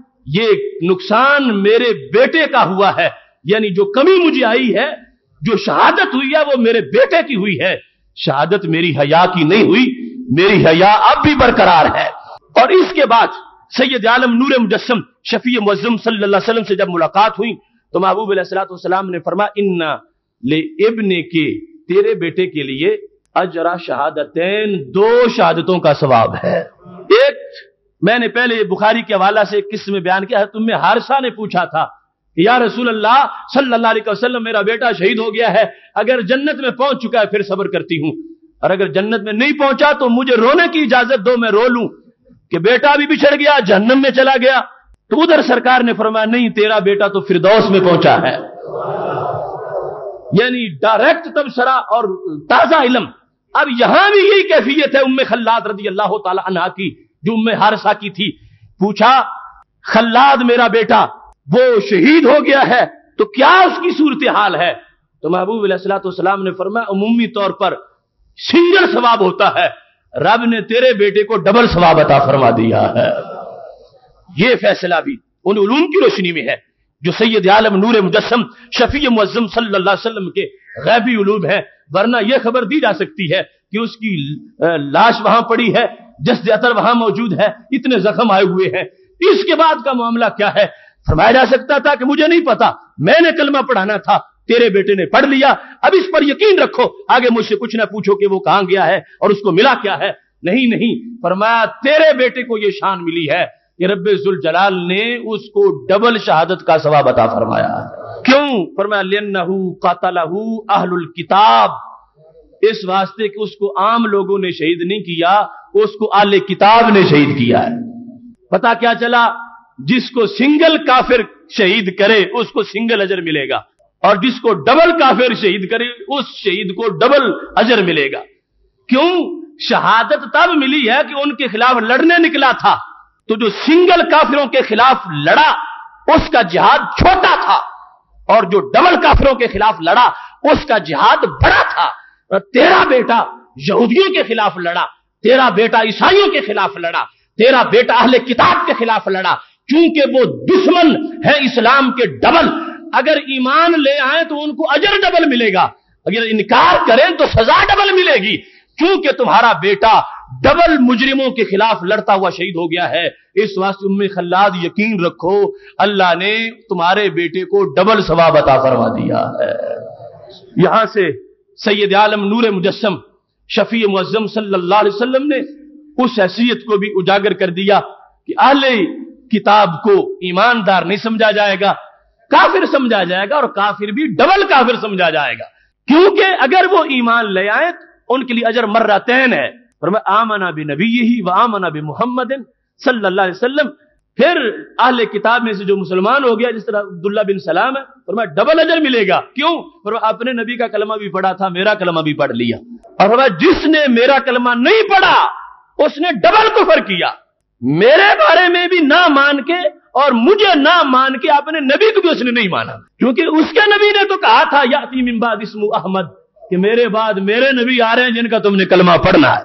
یہ نقصان میرے بیٹے کا ہوا ہے. یعنی جو کمی مجھے آئی ہے، جو شہادت ہوئی ہے وہ میرے بیٹے کی ہوئی ہے. شہادت میری حیا کی نہیں ہوئی، میری حیا اب بھی برقرار ہے. اور اس کے بعد سید عالم نور مجسم شفیع معظم صلی اللہ علیہ وسلم سے جب ملاقات ہوئی تو محبوب علیہ الصلوۃ والسلام نے فرمایا ان لابن کے، تیرے بیٹے کے لیے اجر شہادتین، 2 شہادتوں کا ثواب ہے. ایک میں نے پہلے بخاری کے حوالہ سے ایک قسم میں بیان کیا ہے. تم میں حارثہ نے پوچھا تھا کہ یا رسول اللہ صلی اللہ علیہ وسلم میرا بیٹا شہید ہو گیا ہے، اگر جنت میں پہنچ چکا ہے پھر صبر کرتی ہوں، اور اگر جنت میں نہیں پہنچا تو مجھے رونے کی اجازت دو، میں رو لوں کہ بیٹا بھی بچھڑ گیا، جہنم میں چلا گیا. تو ادھر سرکار نے فرمایا نہیں، تیرا بیٹا تو فردوس میں پہنچا ہے. یعنی ڈائریکٹ تبصرہ اور تازہ علم. اب یہاں بھی یہی کیفیت ہے ام خلاد رضی اللہ تعالی عنہا کی جو ام حارثہ کی تھی. پوچھا خلاد میرا بیٹا وہ شہید ہو گیا ہے تو کیا اس کی صورتحال ہے؟ تو محبوب علیہ الصلوۃ والسلام نے فرمایا عمومی طور پر سنگل ثواب ہوتا ہے، رب نے تیرے بیٹے کو ڈبل ثواب عطا فرما دیا ہے. یہ فیصلہ بھی ان علوم کی روشنی میں ہے جو سید عالم نور مجسم شفیع معظم صلی اللہ علیہ وسلم کے غیبی علوم ہے. ورنہ یہ خبر دی جا سکتی ہے کہ اس کی لاش وہاں پڑی ہے، جسد اثر وہاں موجود ہے، اتنے زخم آئے ہوئے ہیں. اس کے بعد کا معاملہ کیا ہے؟ فرمایا جا سکتا تھا کہ مجھے نہیں پتا، میں نے کلمہ پڑھانا تھا، تیرے بیٹے نے پڑھ لیا، اب اس پر یقین رکھو، آگے مجھ سے کچھ نہ پوچھو کہ وہ کہاں گیا ہے اور اس کو ملا کیا ہے. نہیں، فرمایا تیرے بیٹے کو یہ شان ملی ہے کہ رب ذوالجلال نے اس کو ڈبل شہادت کا ثواب عطا فرمایا. کیوں؟ فرمایا لِأَنَّهُ قَتَلَهُ أَهْلُ الْكِتَابِ، اس واسطے کہ اس کو عام لوگوں نے شہید نہیں کیا، اس کو اہل کتاب نے شہید کیا ہے. پتا کیا چلا؟ جس کو سنگل کافر شہید کرے اس کو سنگل اجر ملے گا اور جس کو ڈبل کافر شہید کرے اس شہید کو ڈبل اجر ملے گا. کیوں؟ شہادت تب ملی ہے کہ ان کے خلاف لڑنے نکلا تھا، تو جو سنگل کافروں کے خلاف لڑا اس کا جہاد چھوٹا تھا اور جو ڈبل کافروں کے خلاف لڑا اس کا جہاد بڑا تھا. تیرا بیٹا یہودیوں کے خلاف لڑا، تیرا بیٹا عیسائیوں کے خلاف لڑا، تیرا بیٹا اہل کتاب کے خلاف لڑا، کیونکہ وہ دشمن ہے اسلام کے ڈبل. اگر ایمان لے آئیں تو ان کو اجر ڈبل ملے گا، اگر انکار کریں تو سزا ڈبل ملے گی، کیونکہ تمہارا بیٹا ڈبل مجرموں کے خلاف لڑتا ہوا شہید ہو گیا ہے. اس واسطے ام خلاد یقین رکھو اللہ نے تمہارے بیٹے کو ڈبل ثواب عطا فرما دیا ہے. یہاں سے سید عالم نور مجسم شفیع معظم صلی اللہ علیہ وسلم نے اس حیثیت کو بھی اجاگر کر دیا کہ اہل کتاب کو ایماندار نہیں سمجھا جائے گا، کافر سمجھا جائے گا، اور کافر بھی ڈبل کافر سمجھا جائے گا، کیونکہ اگر وہ ایمان لے آئے تو ان کے لیے اجر مرتین ہے۔ فرمایا آمنا بنبیہ و آمنا بمحمد صلی اللہ علیہ وسلم۔ پھر اہل کتاب میں سے جو مسلمان ہو گیا جس طرح عبداللہ بن سلام ہے، فرمایا ڈبل اجر ملے گا۔ کیوں؟ فرمایا اپنے نبی کا کلمہ بھی پڑھا تھا، میرا کلمہ بھی پڑھ لیا، اور فرمایا جس نے میرا کلمہ نہیں پڑھا اس نے ڈبل کفر کیا، میرے بارے میں بھی نہ مان کے اور مجھے نہ مان کے اپنے نبی کو بھی اس نے نہیں مانا، کیونکہ اس کے نبی نے تو کہا تھا یاتی من بعد اسمہ احمد، کہ میرے بعد میرے نبی آ رہے ہیں جن کا تم نے کلمہ پڑھنا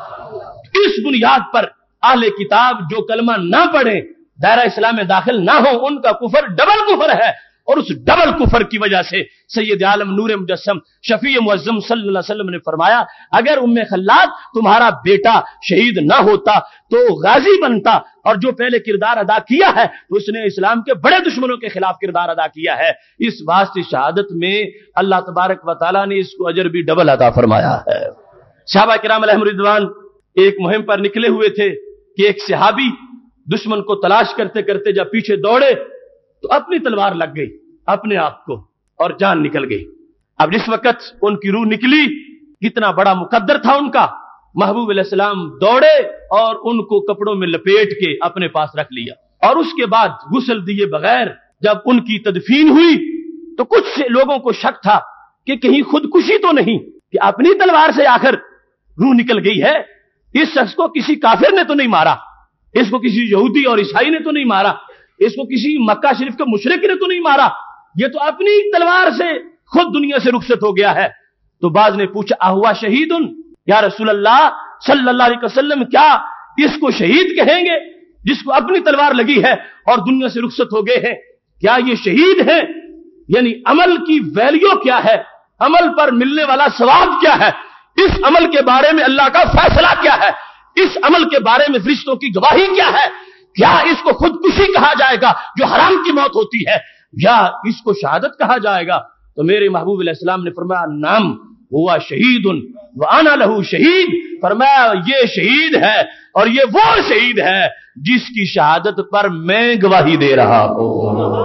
ہے۔ اس بنیاد پر اہل کتاب جو کلمہ نہ پڑھیں، دائرہ اسلام میں داخل نہ ہو، ان کا کفر ڈبل کفر ہے، اور اس ڈبل کفر کی وجہ سے سید عالم نور مجسم شفیع معظم صلی اللہ علیہ وسلم نے فرمایا اگر ام خلاد تمہارا بیٹا شہید نہ ہوتا تو غازی بنتا، اور جو پہلے کردار ادا کیا ہے تو اس نے اسلام کے بڑے دشمنوں کے خلاف کردار ادا کیا ہے۔ اس واسطے شہادت میں اللہ تبارک و تعالیٰ نے اس کو اجر بھی ڈبل عطا فرمایا ہے۔ صحابہ کرام علیہم رضوان ایک مہم پر نکلے ہوئے تھے کہ ایک صحابی دشمن کو تلاش کرتے کرتے جب پیچھے دوڑے تو اپنی تلوار لگ گئی اپنے آپ کو اور جان نکل گئی۔ اب جس وقت ان کی روح نکلی، کتنا بڑا مقدر تھا ان کا، محبوب علیہ السلام دوڑے اور ان کو کپڑوں میں لپیٹ کے اپنے پاس رکھ لیا، اور اس کے بعد غسل دیے بغیر جب ان کی تدفین ہوئی تو کچھ لوگوں کو شک تھا کہ کہیں خودکشی تو نہیں، کہ اپنی تلوار سے آخر روح نکل گئی ہے، اس شخص کو کسی کافر نے تو نہیں مارا، اس کو کسی یہودی اور عیسائی نے تو نہیں مارا، اس کو کسی مکہ شریف کے مشرک نے تو نہیں مارا، یہ تو اپنی تلوار سے خود دنیا سے رخصت ہو گیا ہے۔ تو بعض نے پوچھا اہوا شہید یا رسول اللہ صلی اللہ علیہ وسلم، کیا اس کو شہید کہیں گے جس کو اپنی تلوار لگی ہے اور دنیا سے رخصت ہو گئے ہیں؟ کیا یہ شہید ہیں؟ یعنی عمل کی ویلیو کیا ہے، عمل پر ملنے والا ثواب کیا ہے، اس عمل کے بارے میں اللہ کا فیصلہ کیا ہے، اس عمل کے بارے میں فرشتوں کی گواہی کیا ہے؟ کیا اس کو خودکشی کہا جائے گا جو حرام کی موت ہوتی ہے، یا اس کو شہادت کہا جائے گا؟ تو میرے محبوب علیہ السلام نے فرمایا نام ہوا شہید وانا لہو شہید، فرمایا یہ شہید ہے اور یہ وہ شہید ہے جس کی شہادت پر میں گواہی دے رہا ہوں۔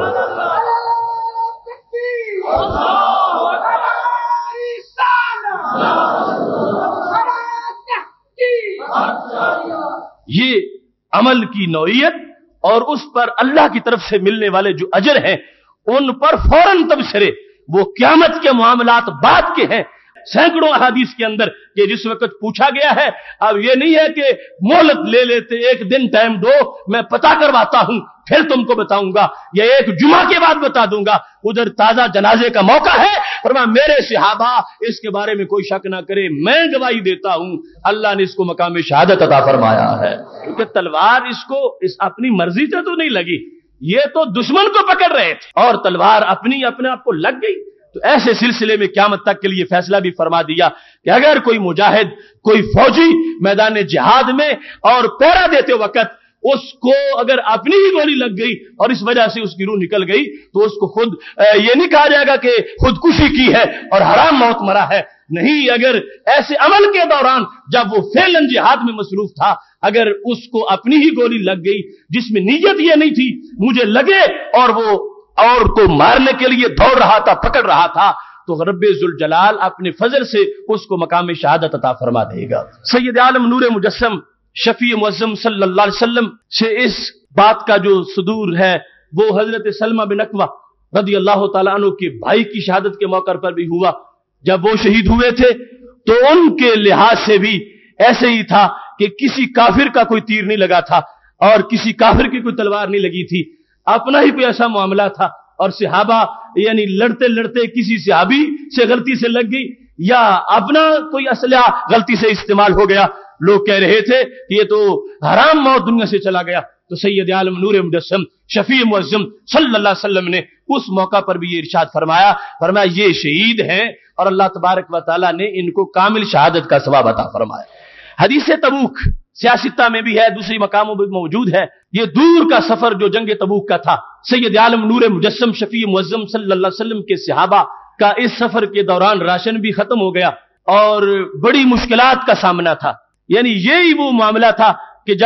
یہ عمل کی نوعیت اور اس پر اللہ کی طرف سے ملنے والے جو اجر ہیں ان پر فوراً تبصرے، وہ قیامت کے معاملات بعد کے ہیں۔ سینکڑوں احادیث کے اندر کہ جس وقت پوچھا گیا ہے، اب یہ نہیں ہے کہ مہلت لے لیتے، ایک دن ٹائم دو میں پتہ کرواتا ہوں پھر تم کو بتاؤں گا، یا ایک جمعہ کے بعد بتا دوں گا، ادھر تازہ جنازے کا موقع ہے۔ فرمایا میرے صحابہ اس کے بارے میں کوئی شک نہ کرے، میں گواہی دیتا ہوں، اللہ نے اس کو مقام شہادت عطا فرمایا ہے، کیونکہ تلوار اس کو اپنی مرضی سے تو نہیں لگی، یہ تو دشمن کو پکڑ رہے تھے اور تلوار اپنے آپ کو لگ گئی۔ تو ایسے سلسلے میں قیامت تک کے لیے فیصلہ بھی فرما دیا کہ اگر کوئی مجاہد، کوئی فوجی میدان جہاد میں اور پہرا دیتے وقت اس کو اگر اپنی ہی گولی لگ گئی اور اس وجہ سے اس کی روح نکل گئی تو اس کو خود یہ نہیں کہا جائے گا کہ خودکشی کی ہے اور حرام موت مرا ہے، نہیں، اگر ایسے عمل کے دوران جب وہ فعلاً جہاد میں مصروف تھا اگر اس کو اپنی ہی گولی لگ گئی جس میں نیت یہ نہیں تھی مجھے لگے اور وہ اور کو مارنے کے لیے دوڑ رہا تھا، پکڑ رہا تھا، تو رب ذوالجلال اپنے فضل سے اس کو مقام شہادت عطا فرما دے گا۔ سید عالم نور مجسم شفیع معظم صلی اللہ علیہ وسلم سے اس بات کا جو صدور ہے وہ حضرت سلمہ بن اکوع رضی اللہ تعالیٰ عنہ کے بھائی کی شہادت کے موقع پر بھی ہوا۔ جب وہ شہید ہوئے تھے تو ان کے لحاظ سے بھی ایسے ہی تھا کہ کسی کافر کا کوئی تیر نہیں لگا تھا اور کسی کافر کی کوئی تلوار نہیں لگی تھی، اپنا ہی کوئی ایسا معاملہ تھا، اور صحابہ یعنی لڑتے لڑتے کسی صحابی سے غلطی سے لگ گئی یا اپنا کوئی اسلحہ غلطی سے استعمال ہو گیا، لوگ کہہ رہے تھے کہ یہ تو حرام موت دنیا سے چلا گیا، تو سید عالم نور مجسم شفیع معظم صلی اللہ علیہ وسلم نے اس موقع پر بھی یہ ارشاد فرمایا یہ شہید ہیں اور اللہ تبارک و تعالیٰ نے ان کو کامل شہادت کا ثواب عطا فرمایا۔ حدیث تبوک سیاستہ میں بھی ہے، دوسری مقاموں میں موجود ہے، یہ دور کا سفر جو جنگ تبوک کا تھا، سید عالم نور مجسم شفیع معظم صلی اللہ علیہ وسلم کے صحابہ کا اس سفر کے دوران راشن بھی ختم ہو گیا اور بڑی مشکلات کا سامنا تھا، یعنی یہی وہ معاملہ تھا کہ جب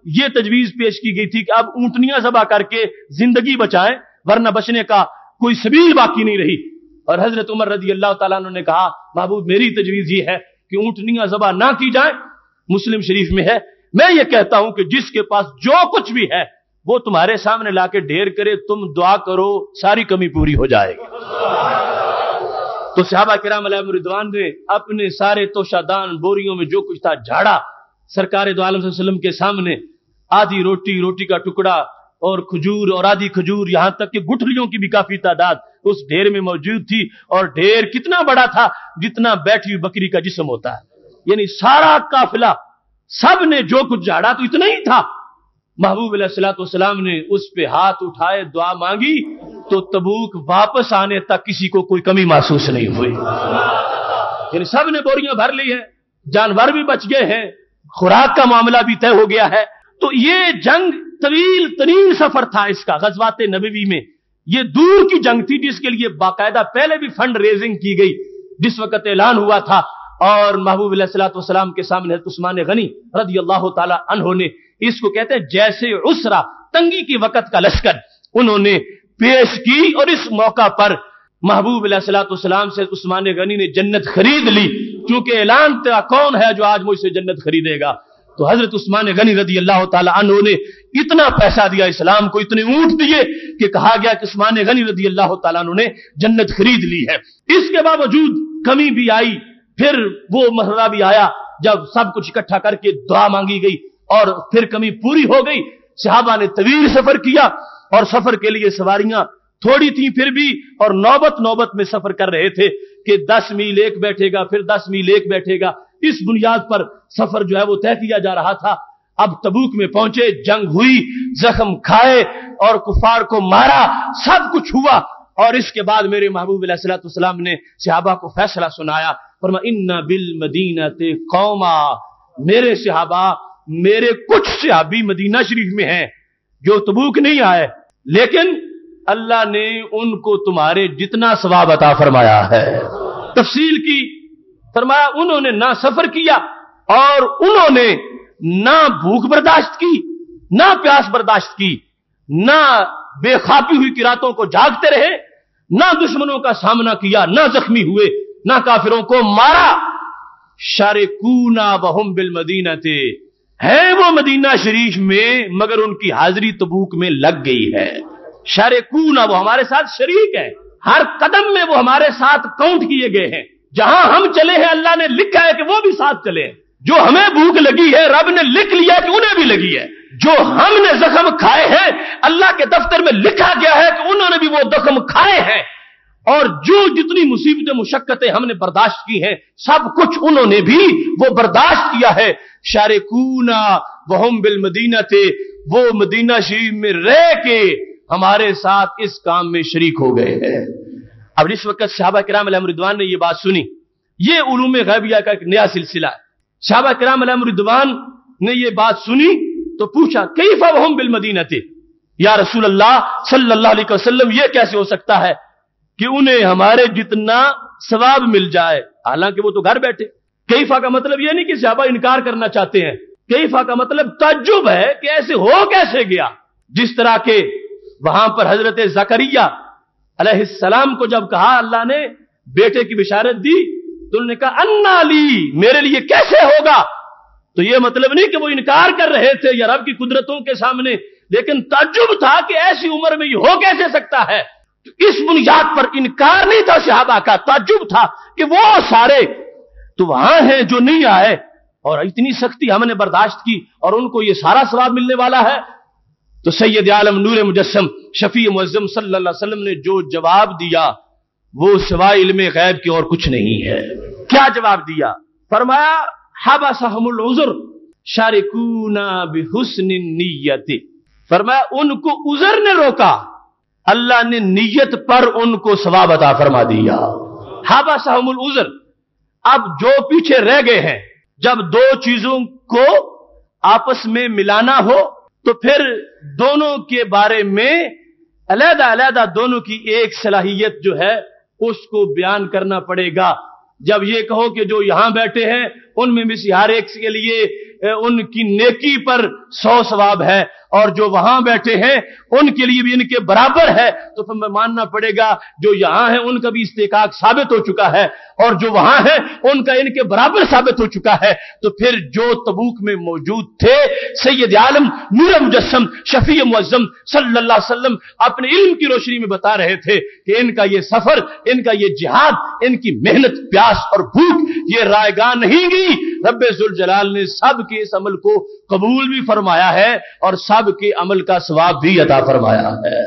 یہ تجویز پیش کی گئی تھی کہ اب اونٹنیاں ذبح کر کے زندگی بچائیں ورنہ بچنے کا کوئی سبیل باقی نہیں رہی. اور حضرت عمر رضی اللہ تعالیٰ عنہ نے کہا محبوب میری تجویز یہ ہے کہ اونٹنیاں ذبح نہ کی جائیں. مسلم شریف میں ہے میں یہ کہتا ہوں کہ جس کے پاس جو کچھ بھی ہے وہ تمہارے سامنے لا کے ڈھیر کرے, تم دعا کرو ساری کمی پوری ہو جائے گی. تو صحابہ کرام علیہم رضوان نے اپنے سارے توشہ دان بوریوں میں جو کچھ تھا جھاڑا, سرکار دو عالم صلی اللہ علیہ وسلم کے سامنے آدھی روٹی, روٹی کا ٹکڑا اور کھجور اور آدھی کھجور, یہاں تک کہ گٹھلیوں کی بھی کافی تعداد اس ڈھیر میں موجود تھی. اور ڈھیر کتنا بڑا تھا جتنا بیٹھی ہوئی بکری کا جسم ہوتا ہے, یعنی سارا قافلہ سب نے جو کچھ جھاڑا تو اتنا ہی تھا. محبوب علیہ الصلوۃ والسلام نے اس پہ ہاتھ اٹھائے دعا مانگی تو تبوک واپس آنے تک کسی کو کوئی کمی محسوس نہیں ہوئی. یعنی سب نے بوریاں بھر لی ہیں, جانور بھی بچ گئے ہیں, خوراک کا معاملہ بھی طے ہو گیا ہے. تو یہ جنگ طویل ترین سفر تھا اس کا غزوات نبوی میں. یہ دور کی جنگ تھی جس کے لیے باقاعدہ پہلے بھی فنڈ ریزنگ کی گئی. جس وقت اعلان ہوا تھا اور محبوب علیہ الصلوۃ والسلام کے سامنے حضرت عثمان غنی رضی اللہ تعالی عنہ نے, اس کو کہتے ہیں جیسے عسرہ تنگی کے وقت کا لشکر, انہوں نے پیش کی. اور اس موقع پر محبوب علیہ الصلوۃ والسلام سے عثمان غنی نے جنت خرید لی, کیونکہ اعلان تھا کون ہے جو آج مجھ سے جنت خریدے گا. تو حضرت عثمان غنی رضی اللہ تعالی عنہ نے اتنا پیسہ دیا اسلام کو, اتنے اونٹ دیے کہ کہا گیا کہ عثمان غنی رضی اللہ تعالی عنہ نے جنت خرید لی ہے. اس کے باوجود کمی بھی آئی, پھر وہ مرحلہ بھی آیا جب سب کچھ اکٹھا کر کے دعا مانگی گئی اور پھر کمی پوری ہو گئی. صحابہ نے طویل سفر کیا اور سفر کے لیے سواریاں تھوڑی تھیں پھر بھی, اور نوبت نوبت میں سفر کر رہے تھے کہ 10 میل ایک بیٹھے گا پھر 10 میل ایک بیٹھے گا. اس بنیاد پر سفر جو ہے وہ طے کیا جا رہا تھا. اب تبوک میں پہنچے, جنگ ہوئی, زخم کھائے اور کفار کو مارا, سب کچھ ہوا. اور اس کے بعد میرے محبوب علیہ الصلوۃ والسلام نے صحابہ کو فیصلہ سنایا, فرمایا ان بالمدینۃ قوما, میرے صحابہ میرے کچھ صحابی مدینہ شریف میں ہیں جو تبوک نہیں آئے, لیکن اللہ نے ان کو تمہارے جتنا ثواب عطا فرمایا ہے. تفصیل کی, فرمایا انہوں نے نہ سفر کیا اور انہوں نے نہ بھوک برداشت کی, نہ پیاس برداشت کی, نہ بے خوابی ہوئی کی راتوں کو جاگتے رہے, نہ دشمنوں کا سامنا کیا, نہ زخمی ہوئے, نہ کافروں کو مارا. شارکونا وہم بالمدینۃ, ہیں وہ مدینہ شریف میں مگر ان کی حاضری تبوک میں لگ گئی ہے. شارکونا, وہ ہمارے ساتھ شریک ہے, ہر قدم میں وہ ہمارے ساتھ کاؤنٹ کیے گئے ہیں. جہاں ہم چلے ہیں اللہ نے لکھا ہے کہ وہ بھی ساتھ چلے ہیں. جو ہمیں بھوک لگی ہے رب نے لکھ لیا کہ انہیں بھی لگی ہے. جو ہم نے زخم کھائے ہیں اللہ کے دفتر میں لکھا گیا ہے کہ انہوں نے بھی وہ زخم کھائے ہیں. اور جو جتنی مصیبتیں مشقتیں ہم نے برداشت کی ہیں سب کچھ انہوں نے بھی وہ برداشت کیا ہے. شارکونا وہم بالمدینۃ, وہ مدینہ شریف میں رہ کے ہمارے ساتھ اس کام میں شریک ہو گئے ہیں. اب اس وقت صحابہ کرام علیہم رضوان نے یہ بات سنی. یہ علوم غیبیہ کا ایک نیا سلسلہ ہے. صحابہ کرام علیہم رضوان نے یہ بات سنی تو پوچھا کیف وہم بالمدینۃ, یا رسول اللہ صلی اللہ علیہ وسلم یہ کیسے ہو سکتا ہے کہ انہیں ہمارے جتنا ثواب مل جائے, حالانکہ وہ تو گھر بیٹھے. کیفا کا مطلب یہ نہیں کہ صحابہ انکار کرنا چاہتے ہیں, کیفا کا مطلب تعجب ہے کہ ایسے ہو کیسے گیا. جس طرح کے وہاں پر حضرت زکریا علیہ السلام کو جب کہا اللہ نے بیٹے کی بشارت دی تو انہوں نے کہا انا لی, میرے لیے کیسے ہوگا. تو یہ مطلب نہیں کہ وہ انکار کر رہے تھے یا رب کی قدرتوں کے سامنے, لیکن تعجب تھا کہ ایسی عمر میں یہ ہو کیسے سکتا ہے. اس بنیاد پر انکار نہیں تھا صحابہ کا, تعجب تھا کہ وہ سارے تو وہاں ہیں جو نہیں آئے, اور اتنی سختی ہم نے برداشت کی اور ان کو یہ سارا ثواب ملنے والا ہے. تو سید عالم نور مجسم شفیع معظم صلی اللہ علیہ وسلم نے جو جواب دیا وہ سوائے علم غیب کے اور کچھ نہیں ہے. کیا جواب دیا؟ فرمایا حبسہم العذر شارکونا بحسن النیت, فرمایا ان کو عذر نے روکا, اللہ نے نیت پر ان کو ثواب عطا فرما دیا. حبسہم العذر, اب جو پیچھے رہ گئے ہیں, جب دو چیزوں کو آپس میں ملانا ہو تو پھر دونوں کے بارے میں علیحدہ علیحدہ دونوں کی ایک صلاحیت جو ہے اس کو بیان کرنا پڑے گا. جب یہ کہو کہ جو یہاں بیٹھے ہیں ان میں بھی ہر ایک کے لیے ان کی نیکی پر 100 ثواب ہے اور جو وہاں بیٹھے ہیں ان کے لیے بھی ان کے برابر ہے، تو پھر ماننا پڑے گا جو یہاں ہیں ان کا بھی استحقاق ثابت ہو چکا ہے اور جو وہاں ہیں ان کا ان کے برابر ثابت ہو چکا ہے۔ تو پھر جو تبوک میں موجود تھے سید عالم نور مجسم شفیع معظم صلی اللہ علیہ وسلم اپنے علم کی روشنی میں بتا رہے تھے کہ ان کا یہ سفر، ان کا یہ جہاد، ان کی محنت، پیاس اور بھوک یہ رائیگاں نہیں گئی۔ رب ذوالجلال نے سب کے اس عمل کو قبول بھی فرمایا ہے اور سب کے عمل کا ثواب بھی عطا فرمایا ہے۔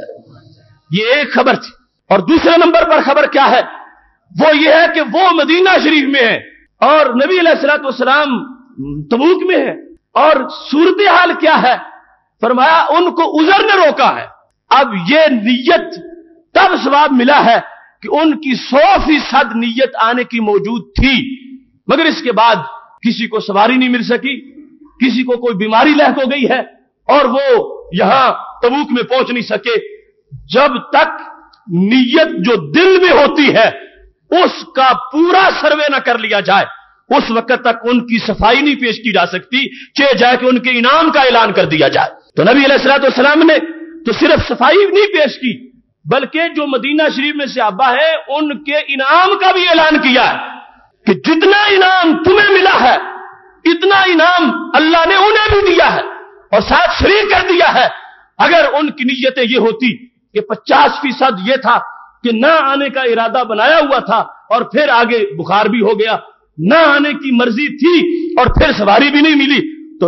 یہ ایک خبر تھی۔ اور دوسرے نمبر پر خبر کیا ہے؟ وہ یہ ہے کہ وہ مدینہ شریف میں ہے اور نبی علیہ الصلوۃ والسلام تبوک میں ہے، اور صورتحال کیا ہے؟ فرمایا ان کو عذر نے روکا ہے۔ اب یہ نیت تب ثواب ملا ہے کہ ان کی 100% نیت آنے کی موجود تھی، مگر اس کے بعد کسی کو سواری نہیں مل سکی، کسی کو کوئی بیماری لاحق ہو گئی ہے اور وہ یہاں تبوک میں پہنچ نہیں سکے۔ جب تک نیت جو دل میں ہوتی ہے اس کا پورا سروے نہ کر لیا جائے اس وقت تک ان کی صفائی نہیں پیش کی جا سکتی، چاہے جائے کہ ان کے انعام کا اعلان کر دیا جائے۔ تو نبی علیہ الصلوۃ والسلام نے تو صرف صفائی نہیں پیش کی بلکہ جو مدینہ شریف میں صحابہ ہے ان کے انعام کا بھی اعلان کیا ہے کہ جتنا انعام تمہیں ملا ہے اتنا انعام اللہ نے انہیں بھی دیا ہے اور ساتھ شریک کر دیا ہے۔ اگر ان کی نیتیں یہ ہوتی کہ 50% یہ تھا کہ نہ آنے کا ارادہ بنایا ہوا تھا اور پھر آگے بخار بھی ہو گیا، نہ آنے کی مرضی تھی اور پھر سواری بھی نہیں ملی، تو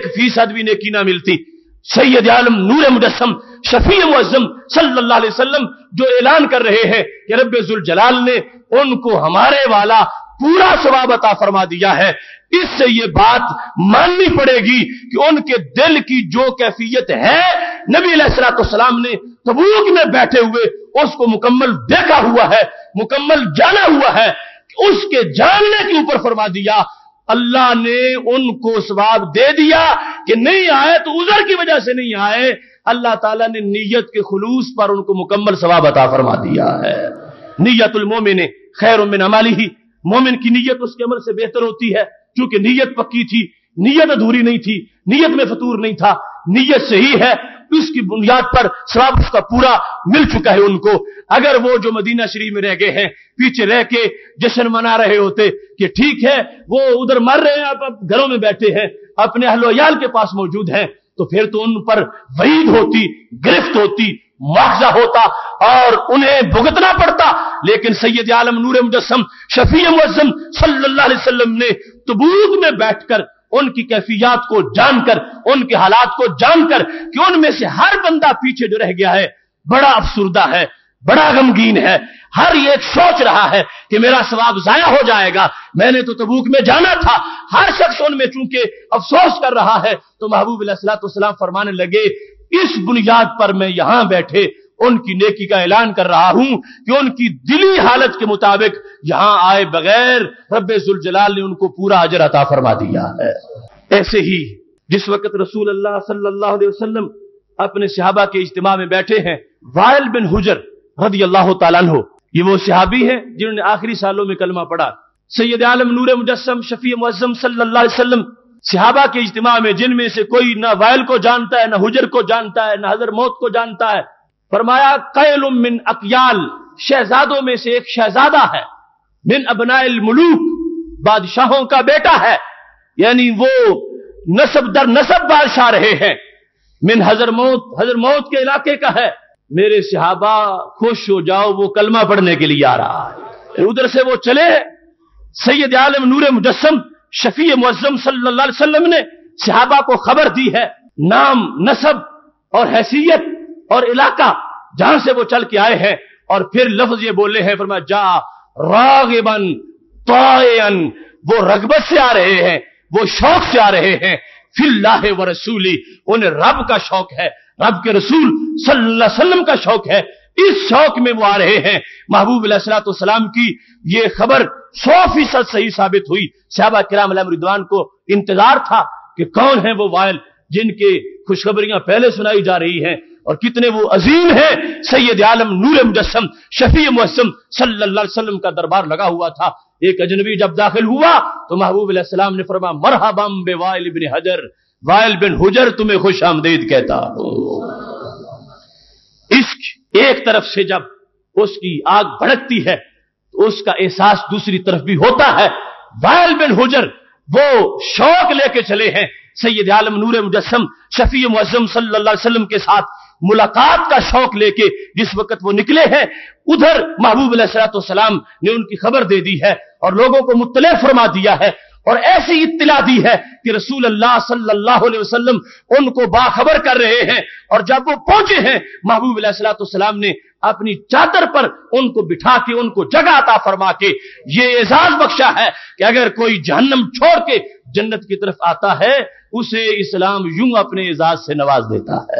1% بھی نیکی نہ ملتی۔ سید عالم نور مجسم شفیع معظم صلی اللہ علیہ وسلم جو اعلان کر رہے ہیں کہ رب ذوالجلال نے ان کو ہمارے والا پورا ثواب عطا فرما دیا ہے، اس سے یہ بات ماننی پڑے گی کہ ان کے دل کی جو کیفیت ہے نبی علیہ الصلوۃ والسلام نے تبوک میں بیٹھے ہوئے اس کو مکمل دیکھا ہوا ہے، مکمل جانا ہوا ہے، اس کے جاننے کے اوپر فرما دیا اللہ نے ان کو ثواب دے دیا کہ نہیں آئے تو عذر کی وجہ سے نہیں آئے، اللہ تعالیٰ نے نیت کے خلوص پر ان کو مکمل ثواب عطا فرما دیا ہے۔ نیت المومن خیر من عملہ، مومن کی نیت اس کے عمل سے بہتر ہوتی ہے، کیونکہ نیت پکی تھی، نیت ادھوری نہیں تھی، نیت میں فطور نہیں تھا، نیت صحیح ہے، اس کی بنیاد پر ثواب اس کا پورا مل چکا ہے ان کو۔ اگر وہ جو مدینہ شریف میں رہ گئے ہیں پیچھے رہ کے جشن منا رہے ہوتے کہ ٹھیک ہے وہ ادھر مر رہے ہیں، اب گھروں میں بیٹھے ہیں، اپنے اہل و عیال کے پاس موجود ہیں، تو پھر تو ان پر وعید ہوتی، گرفت ہوتی، مواخذہ ہوتا اور انہیں بھگتنا پڑتا۔ لیکن سید عالم نور مجسم شفیع معظم صلی اللہ علیہ وسلم نے تبوک میں بیٹھ کر ان کی کیفیات کو جان کر، ان کے حالات کو جان کر کہ ان میں سے ہر بندہ پیچھے جو رہ گیا ہے بڑا افسردہ ہے، بڑا غمگین ہے، ہر ایک سوچ رہا ہے کہ میرا ثواب ضائع ہو جائے گا، میں نے تو تبوک میں جانا تھا، ہر شخص ان میں چونکہ افسوس کر رہا ہے، تو محبوب علیہ الصلوۃ والسلام فرمانے لگے اس بنیاد پر میں یہاں بیٹھے ان کی نیکی کا اعلان کر رہا ہوں کہ ان کی دلی حالت کے مطابق یہاں آئے بغیر رب ذوالجلال نے ان کو پورا اجر عطا فرما دیا ہے۔ ایسے ہی جس وقت رسول اللہ صلی اللہ علیہ وسلم اپنے صحابہ کے اجتماع میں بیٹھے ہیں، وائل بن حجر رضی اللہ تعالیٰ عنہ، یہ وہ صحابی ہیں جنہوں نے آخری سالوں میں کلمہ پڑھا۔ سید عالم نور مجسم شفیع معظم صلی اللہ علیہ وسلم صحابہ کے اجتماع میں، جن میں سے کوئی نہ وائل کو جانتا ہے، نہ حجر کو جانتا ہے، نہ حضر موت کو جانتا ہے، فرمایا قیل من اقیال، شہزادوں میں سے ایک شہزادہ ہے، من ابناء الملوک، بادشاہوں کا بیٹا ہے، یعنی وہ نسب در نسب بادشاہ رہے ہیں، من حضر موت کے علاقے کا ہے، میرے صحابہ خوش ہو جاؤ وہ کلمہ پڑھنے کے لیے آ رہا ہے۔ ادھر سے وہ چلے، سید عالم نور مجسم شفیع معظم صلی اللہ علیہ وسلم نے صحابہ کو خبر دی ہے، نام، نسب اور حیثیت اور علاقہ جہاں سے وہ چل کے آئے ہیں، اور پھر لفظ یہ بولے ہیں، فرمایا جا راغبن طائعن، وہ رغبت سے آ رہے ہیں، وہ شوق سے آ رہے ہیں، فی اللہ و رسولی، انہیں رب کا شوق ہے، رب کے رسول صلی اللہ علیہ وسلم کا شوق ہے، اس شوق میں وہ آ رہے ہیں۔ محبوب علیہ الصلوۃ والسلام کی یہ خبر 100% صحیح ثابت ہوئی۔ صحابہ کرام علیہم رضوان کو انتظار تھا کہ کون ہیں وہ وائل جن کے خوشخبریاں پہلے سنائی جا رہی ہیں اور کتنے وہ عظیم ہیں۔ سید عالم نور مجسم شفیع معظم صلی اللہ علیہ وسلم کا دربار لگا ہوا تھا، ایک اجنبی جب داخل ہوا تو محبوب علیہ السلام نے فرمایا مرحبا بوائل بن حجر، وائل بن حجر تمہیں خوش آمدید کہتا ہوں۔ عشق ایک طرف سے جب اس کی آگ بھڑکتی ہے تو اس کا احساس دوسری طرف بھی ہوتا ہے۔ وائل بن حجر وہ شوق لے کے چلے ہیں سید عالم نور مجسم شفیع معظم صلی اللہ علیہ وسلم کے ساتھ ملاقات کا شوق لے کے جس وقت وہ نکلے ہیں، ادھر محبوب علیہ الصلوۃ والسلام نے ان کی خبر دے دی ہے اور لوگوں کو مطلع فرما دیا ہے، اور ایسی اطلاع دی ہے کہ رسول اللہ صلی اللہ علیہ وسلم ان کو باخبر کر رہے ہیں، اور جب وہ پہنچے ہیں محبوب علیہ الصلوۃ والسلام نے اپنی چادر پر ان کو بٹھا کے ان کو جگہ عطا فرما کے یہ اعزاز بخشا ہے کہ اگر کوئی جہنم چھوڑ کے جنت کی طرف آتا ہے اسے اسلام یوں اپنے اعزاز سے نواز دیتا ہے۔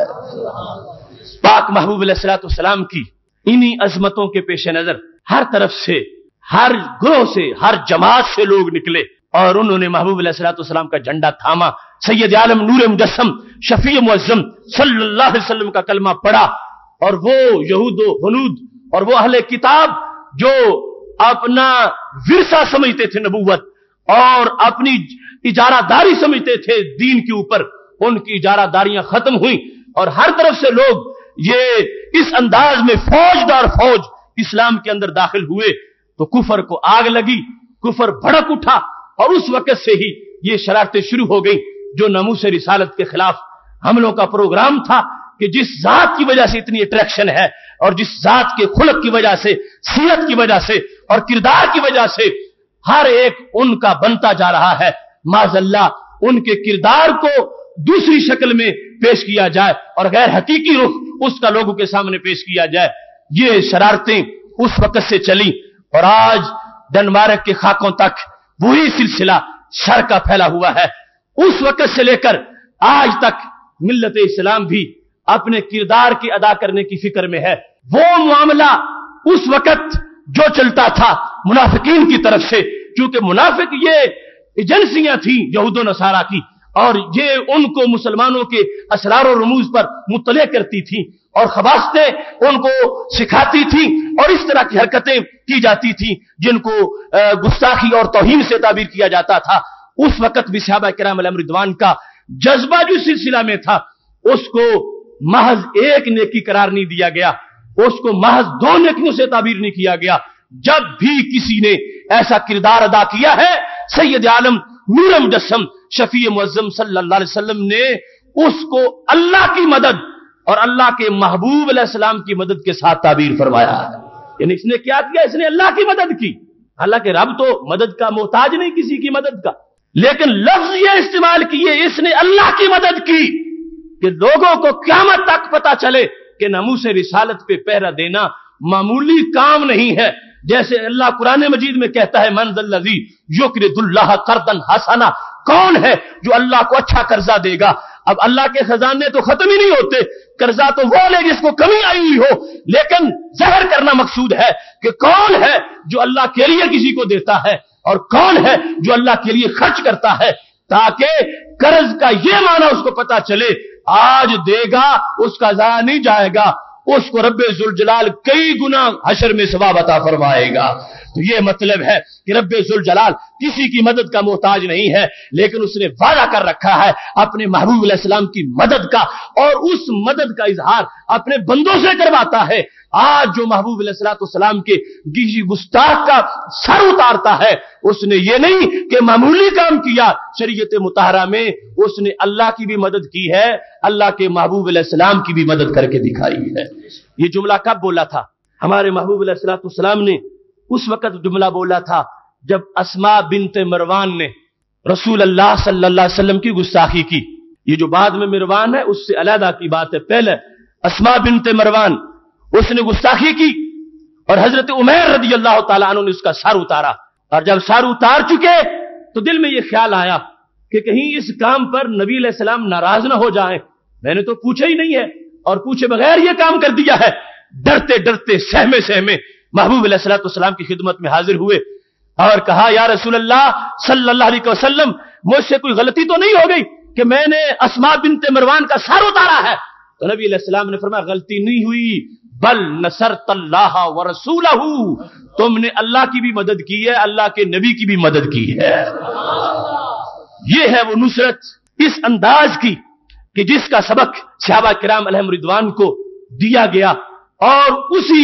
پاک محبوب علیہ الصلوۃ والسلام کی انہی عظمتوں کے پیش نظر ہر طرف سے، ہر گروہ سے، ہر جماعت سے لوگ نکلے اور انہوں نے محبوب علیہ الصلوۃ والسلام کا جھنڈا تھاما، سید عالم نور مجسم شفیع معظم صلی اللہ علیہ وسلم کا کلمہ پڑھا، اور وہ یہود و ہنود اور وہ اہل کتاب جو اپنا ورثہ سمجھتے تھے نبوت اور اپنی اجارہ داری سمجھتے تھے دین کے اوپر، ان کی اجارہ داریاں ختم ہوئیں اور ہر طرف سے لوگ یہ اس انداز میں فوج دار فوج اسلام کے اندر داخل ہوئے تو کفر کو آگ لگی، کفر بھڑک اٹھا، اور اس وقت سے ہی یہ شرارتیں شروع ہو گئی جو ناموس رسالت کے خلاف حملوں کا پروگرام تھا کہ جس ذات کی وجہ سے اتنی اٹریکشن ہے اور جس ذات کے خلق کی وجہ سے، سیرت کی وجہ سے اور کردار کی وجہ سے ہر ایک ان کا بنتا جا رہا ہے، معاذ اللہ ان کے کردار کو دوسری شکل میں پیش کیا جائے اور غیر حقیقی رخ اس کا لوگوں کے سامنے پیش کیا جائے۔ یہ شرارتیں اس وقت سے چلی اور آج ڈنمارک کے خاکوں تک وہی سلسلہ شر کا پھیلا ہوا ہے۔ اس وقت سے لے کر آج تک ملت اسلام بھی اپنے کردار کی ادا کرنے کی فکر میں ہے۔ وہ معاملہ اس وقت جو چلتا تھا منافقین کی طرف سے، کیونکہ منافق یہ ایجنسیاں تھیں یہود و نصارہ کی اور یہ ان کو مسلمانوں کے اسرار و رموز پر مطلع کرتی تھیں اور خباستیں ان کو سکھاتی تھیں اور اس طرح کی حرکتیں کی جاتی تھیں جن کو گستاخی اور توہین سے تعبیر کیا جاتا تھا۔ اس وقت بھی صحابہ کرام علیہم رضوان کا جذبہ جو سلسلہ میں تھا اس کو محض ایک نیکی قرار نہیں دیا گیا، اس کو محض دو نیکیوں سے تعبیر نہیں کیا گیا۔ جب بھی کسی نے ایسا کردار ادا کیا ہے سید عالم نور مجسم شفیع معظم صلی اللہ علیہ وسلم نے اس کو اللہ کی مدد اور اللہ کے محبوب علیہ السلام کی مدد کے ساتھ تعبیر فرمایا ہے۔ یعنی اس نے کیا کیا؟ اس نے اللہ کی مدد کی۔ حالانکہ رب تو مدد کا محتاج نہیں کسی کی مدد کا، لیکن لفظ یہ استعمال کیے اس نے اللہ کی مدد کی کہ لوگوں کو قیامت تک پتا چلے کہ ناموس رسالت پہ پہرا دینا معمولی کام نہیں ہے۔ جیسے اللہ قرآن مجید میں کہتا ہے من ذا الذی یقرض اللہ قرضا حسنا، کون ہے جو اللہ کو اچھا قرضہ دے گا؟ اب اللہ کے خزانے تو ختم ہی نہیں ہوتے، قرضہ تو وہ لے جس کو کمی آئی ہوئی ہو، لیکن ظاہر کرنا مقصود ہے کہ کون ہے جو اللہ کے لیے کسی کو دیتا ہے اور کون ہے جو اللہ کے لیے خرچ کرتا ہے، تاکہ قرض کا یہ معنی اس کو پتا چلے آج دے گا اس کا ضائع نہیں جائے گا، اس کو رب ذوالجلال کئی گنا حشر میں ثواب عطا فرمائے گا۔ تو یہ مطلب ہے کہ رب ذوالجلال کسی کی مدد کا محتاج نہیں ہے، لیکن اس نے وعدہ کر رکھا ہے اپنے محبوب علیہ السلام کی مدد کا، اور اس مدد کا اظہار اپنے بندوں سے کرواتا ہے۔ آج جو محبوب علیہ السلام کے کسی گستاخ کا سر اتارتا ہے اس نے یہ نہیں کہ معمولی کام کیا، شریعت مطہرہ میں اس نے اللہ کی بھی مدد کی ہے، اللہ کے محبوب علیہ السلام کی بھی مدد کر کے دکھائی ہے۔ یہ جملہ کب بولا تھا؟ ہمارے محبوب علیہ السلام نے اس وقت جملہ بولا تھا جب اسماء بنت مروان نے رسول اللہ صلی اللہ علیہ وسلم کی گستاخی کی۔ یہ جو بعد میں مروان ہے اس سے علیحدہ کی بات ہے، پہلے اسماء بنت مروان اس نے گستاخی کی اور حضرت عمیر رضی اللہ تعالیٰ عنہ نے اس کا سر اتارا، اور جب سر اتار چکے تو دل میں یہ خیال آیا کہ کہیں اس کام پر نبی علیہ السلام ناراض نہ ہو جائیں، میں نے تو پوچھا ہی نہیں ہے اور پوچھے بغیر یہ کام کر دیا ہے۔ ڈرتے ڈرتے سہمے سہمے محبوب علیہ السلام کی خدمت میں حاضر ہوئے اور کہا یا رسول اللہ صلی اللہ علیہ وسلم مجھ سے کوئی غلطی تو نہیں ہو گئی کہ میں نے اسماء بنت مروان کا سر اتارا ہے؟ تو نبی علیہ السلام نے فرمایا غلطی نہیں ہوئی، بل نصرت اللہ ورسولہ، تم نے اللہ کی بھی مدد کی ہے، اللہ کے نبی کی بھی مدد کی ہے۔ یہ ہے وہ نصرت اس انداز کی کہ جس کا سبق صحابہ کرام علیہم رضوان کو دیا گیا، اور اسی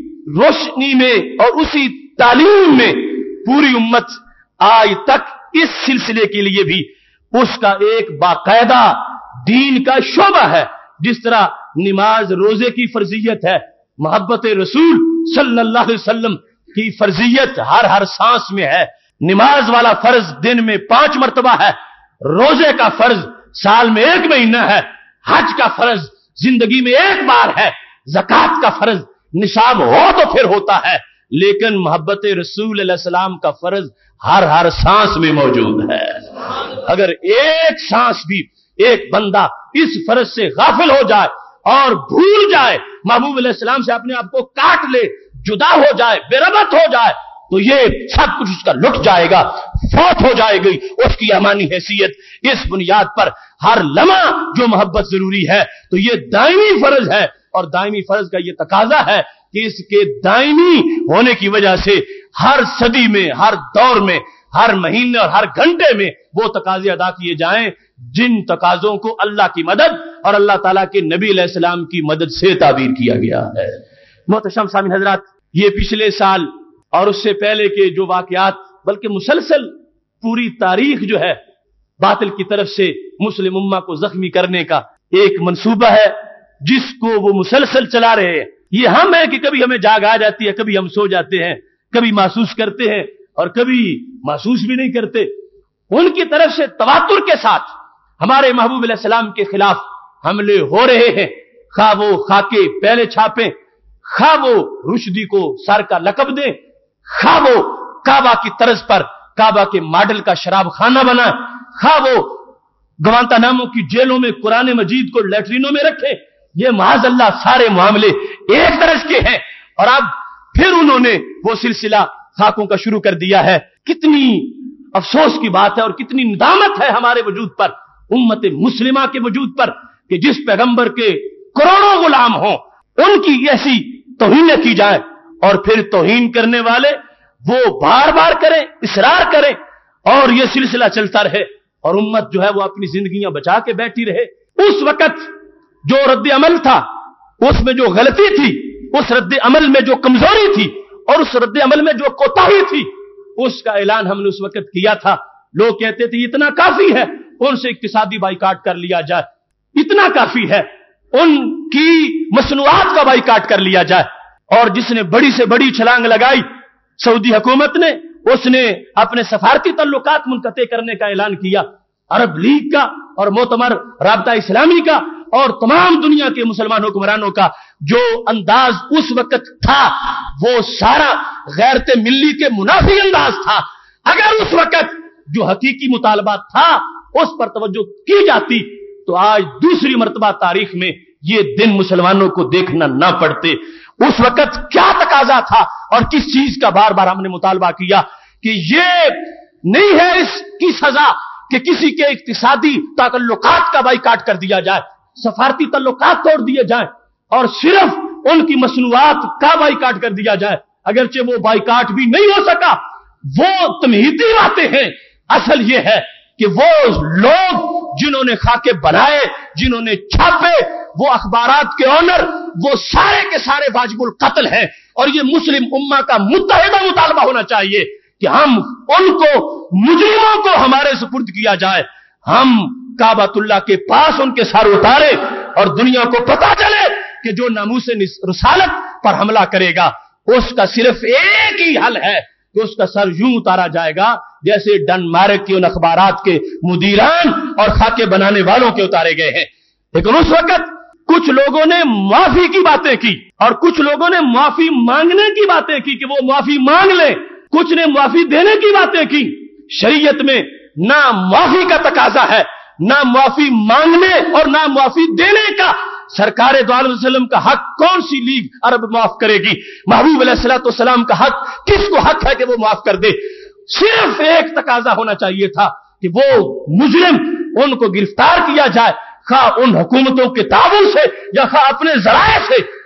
روشنی میں اور اسی تعلیم میں پوری امت آج تک اس سلسلے کے لیے بھی اس کا ایک باقاعدہ دین کا شعبہ ہے۔ جس طرح نماز روزے کی فرضیت ہے، محبت رسول صلی اللہ علیہ وسلم کی فرضیت ہر سانس میں ہے۔ نماز والا فرض دن میں 5 مرتبہ ہے، روزے کا فرض سال میں 1 مہینہ ہے، حج کا فرض زندگی میں 1 بار ہے، زکات کا فرض نصاب ہو تو پھر ہوتا ہے، لیکن محبت رسول علیہ السلام کا فرض ہر سانس میں موجود ہے۔ اگر ایک سانس بھی ایک بندہ اس فرض سے غافل ہو جائے اور بھول جائے، محبوب علیہ السلام سے اپنے آپ کو کاٹ لے، جدا ہو جائے، بے ربط ہو جائے، تو یہ سب کچھ اس کا لٹ جائے گا، فوت ہو جائے گی اس کی ایمانی حیثیت۔ اس بنیاد پر ہر لمحہ جو محبت ضروری ہے تو یہ دائمی فرض ہے، اور دائمی فرض کا یہ تقاضا ہے کہ اس کے دائمی ہونے کی وجہ سے ہر صدی میں، ہر دور میں، ہر مہینے اور ہر گھنٹے میں وہ تقاضے ادا کیے جائیں جن تقاضوں کو اللہ کی مدد اور اللہ تعالیٰ کے نبی علیہ السلام کی مدد سے تعبیر کیا گیا ہے۔ محترم سامعین حضرات، یہ پچھلے سال اور اس سے پہلے کے جو واقعات، بلکہ مسلسل پوری تاریخ جو ہے باطل کی طرف سے مسلم امہ کو زخمی کرنے کا ایک منصوبہ ہے جس کو وہ مسلسل چلا رہے ہیں۔ یہ ہم ہیں کہ کبھی ہمیں جاگ آ جاتی ہے، کبھی ہم سو جاتے ہیں، کبھی محسوس کرتے ہیں اور کبھی محسوس بھی نہیں کرتے۔ ان کی طرف سے تواتر کے ساتھ ہمارے محبوب علیہ السلام کے خلاف حملے ہو رہے ہیں، خواہ وہ خاکے پہلے چھاپیں، خواہ وہ رشدی کو سر کا لقب دیں، خواہ وہ کعبہ کی طرز پر کعبہ کے ماڈل کا شراب خانہ بنا، خواہ وہ گوانتا ناموں کی جیلوں میں قرآن مجید کو لیٹرینوں میں رکھے۔ یہ معاذ اللہ سارے معاملے ایک طرز کے ہیں، اور اب پھر انہوں نے وہ سلسلہ خاکوں کا شروع کر دیا ہے۔ کتنی افسوس کی بات ہے اور کتنی ندامت ہے ہمارے وجود پر، امت مسلمہ کے وجود پر، کہ جس پیغمبر کے کروڑوں غلام ہوں ان کی ایسی توہین کی جائے، اور پھر توہین کرنے والے وہ بار بار کریں، اصرار کریں، اور یہ سلسلہ چلتا رہے، اور امت جو ہے وہ اپنی زندگیاں بچا کے بیٹھی رہے۔ اس وقت جو رد عمل تھا، اس میں جو غلطی تھی، اس رد عمل میں جو کمزوری تھی، اور اس رد عمل میں جو کوتاہی تھی، اس کا اعلان ہم نے اس وقت کیا تھا۔ لوگ کہتے تھے اتنا کافی ہے ان سے اقتصادی بائیکاٹ کر لیا جائے، اتنا کافی ہے ان کی مصنوعات کا بائیکاٹ کر لیا جائے، اور جس نے بڑی سے بڑی چھلانگ لگائی سعودی حکومت نے، اس نے اپنے سفارتی تعلقات منقطع کرنے کا اعلان کیا۔ عرب لیگ کا اور معتمر رابطہ اسلامی کا اور تمام دنیا کے مسلمان حکمرانوں کا جو انداز اس وقت تھا وہ سارا غیرت ملی کے منافی انداز تھا۔ اگر اس وقت جو حقیقی مطالبات تھا اس پر توجہ کی جاتی تو آج دوسری مرتبہ تاریخ میں یہ دن مسلمانوں کو دیکھنا نہ پڑتے۔ اس وقت کیا تقاضا تھا اور کس چیز کا بار بار ہم نے مطالبہ کیا کہ یہ نہیں ہے اس کی سزا کہ کسی کے اقتصادی تعلقات کا بائیکاٹ کر دیا جائے، سفارتی تعلقات توڑ دیے جائیں، اور صرف ان کی مصنوعات کا بائیکاٹ کر دیا جائے۔ اگرچہ وہ بائیکاٹ بھی نہیں ہو سکا، وہ تمہیدی باتیں ہیں۔ اصل یہ ہے کہ وہ لوگ جنہوں نے خاکے بنائے، جنہوں نے چھاپے، وہ اخبارات کے اونر، وہ سارے کے سارے واجب القتل ہیں، اور یہ مسلم امہ کا متحدہ مطالبہ ہونا چاہیے کہ ہم ان کو، مجرموں کو ہمارے سپرد کیا جائے، ہم کعبۃ اللہ کے پاس ان کے سر اتارے اور دنیا کو پتا چلے کہ جو ناموس رسالت پر حملہ کرے گا اس کا صرف ایک ہی حل ہے کہ اس کا سر یوں اتارا جائے گا جیسے ڈنمارک کے ان اخبارات کے مدیران اور خاکے بنانے والوں کے اتارے گئے ہیں۔ لیکن اس وقت کچھ لوگوں نے معافی کی باتیں کی اور کچھ لوگوں نے معافی مانگنے کی باتیں کی کہ وہ معافی مانگ لیں، کچھ نے معافی دینے کی باتیں کی۔ شریعت میں نہ معافی کا تقاضا ہے، نہ معافی مانگنے اور نہ معافی دینے کا۔ سرکار دو عالم وسلم کا حق کون سی لیگ عرب معاف کرے گی؟ محبوب علیہ السلام کا حق کس کو حق ہے کہ وہ معاف کر دے؟ صرف ایک تقاضا ہونا چاہیے تھا کہ وہ مجرم ان کو گرفتار کیا جائے، خواہ ان حکومتوں کے تعاون سے یا خواہ اپنے ذرائع سے،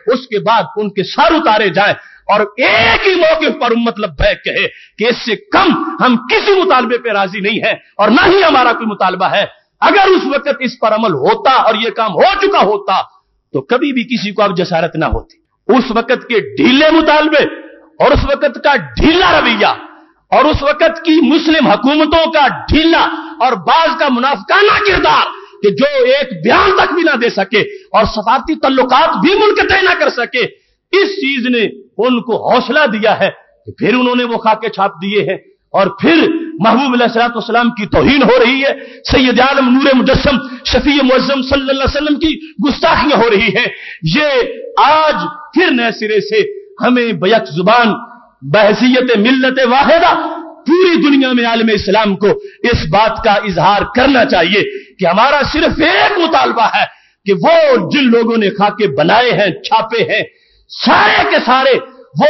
اس کے بعد ان کے سر اتارے جائیں اور ایک ہی موقف پر امت لبیک کہے کہ اس سے کم ہم کسی مطالبے پہ راضی نہیں ہیں اور نہ ہی ہمارا کوئی مطالبہ ہے. اگر اس وقت اس پر عمل ہوتا اور یہ کام ہو چکا ہوتا تو کبھی بھی کسی کو اب جسارت نہ ہوتی. اس وقت کے ڈھیلے مطالبے اور اس وقت کا ڈھیلا رویہ اور اس وقت کی مسلم حکومتوں کا ڈھیلا اور بعض کا منافقانہ کردار کہ جو ایک بیان تک بھی نہ دے سکے اور سفارتی تعلقات بھی منقطع نہ کر سکے، اس چیز نے ان کو حوصلہ دیا ہے کہ پھر انہوں نے وہ خاکے چھاپ دیے ہیں اور پھر محبوب علیہ الصلوۃ والسلام کی توہین ہو رہی ہے، سید عالم نور مجسم شفیع معظم صلی اللہ علیہ وسلم کی گستاخیاں ہو رہی ہیں. یہ آج پھر نئے سرے سے ہمیں بیک زبان بحیثیت ملت واحدہ پوری دنیا میں عالم اسلام کو اس بات کا اظہار کرنا چاہیے کہ ہمارا صرف ایک مطالبہ ہے کہ وہ جن لوگوں نے خاکے بنائے ہیں، چھاپے ہیں، سارے کے سارے وہ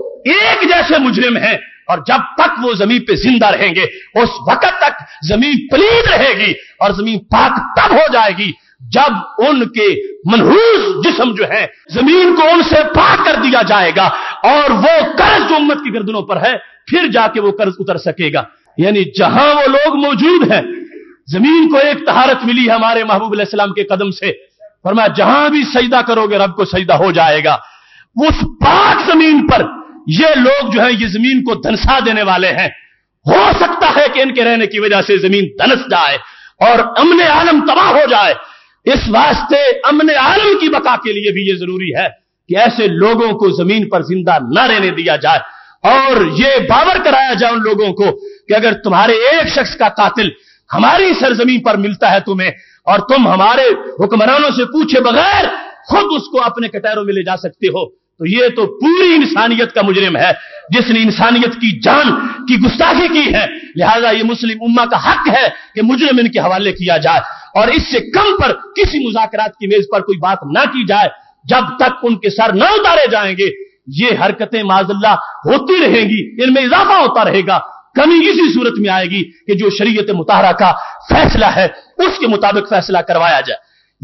ایک جیسے مجرم ہیں اور جب تک وہ زمین پہ زندہ رہیں گے اس وقت تک زمین پلید رہے گی اور زمین پاک تب ہو جائے گی جب ان کے منحوس جسم جو ہے زمین کو ان سے پاک کر دیا جائے گا اور وہ قرض جو امت کی گردنوں پر ہے پھر جا کے وہ قرض اتر سکے گا. یعنی جہاں وہ لوگ موجود ہیں زمین کو ایک طہارت ملی ہے ہمارے محبوب علیہ السلام کے قدم سے، فرمایا جہاں بھی سجدہ کرو گے رب کو سجدہ ہو جائے گا. اس پاک زمین پر یہ لوگ جو ہیں یہ زمین کو دھنسا دینے والے ہیں. ہو سکتا ہے کہ ان کے رہنے کی وجہ سے زمین دھنس جائے اور امن عالم تباہ ہو جائے. اس واسطے امن عالم کی بقا کے لیے بھی یہ ضروری ہے کہ ایسے لوگوں کو زمین پر زندہ نہ رہنے دیا جائے اور یہ باور کرایا جائے ان لوگوں کو کہ اگر تمہارے ایک شخص کا قاتل ہماری سرزمین پر ملتا ہے تمہیں اور تم ہمارے حکمرانوں سے پوچھے بغیر خود اس کو اپنے کٹہروں میں لے جا سکتے ہو تو یہ تو پوری انسانیت کا مجرم ہے جس نے انسانیت کی جان کی گستاخی کی ہے. لہذا یہ مسلم امہ کا حق ہے کہ مجرم ان کے حوالے کیا جائے اور اس سے کم پر کسی مذاکرات کی میز پر کوئی بات نہ کی جائے جب تک ان کے سر نہ اتارے جائیں گے. یہ حرکتیں معاذ اللہ ہوتی رہیں گی، ان میں اضافہ ہوتا رہے گا. کمی اسی صورت میں آئے گی کہ جو شریعت مطہرہ کا فیصلہ ہے اس کے مطابق فیصلہ کروایا جائے.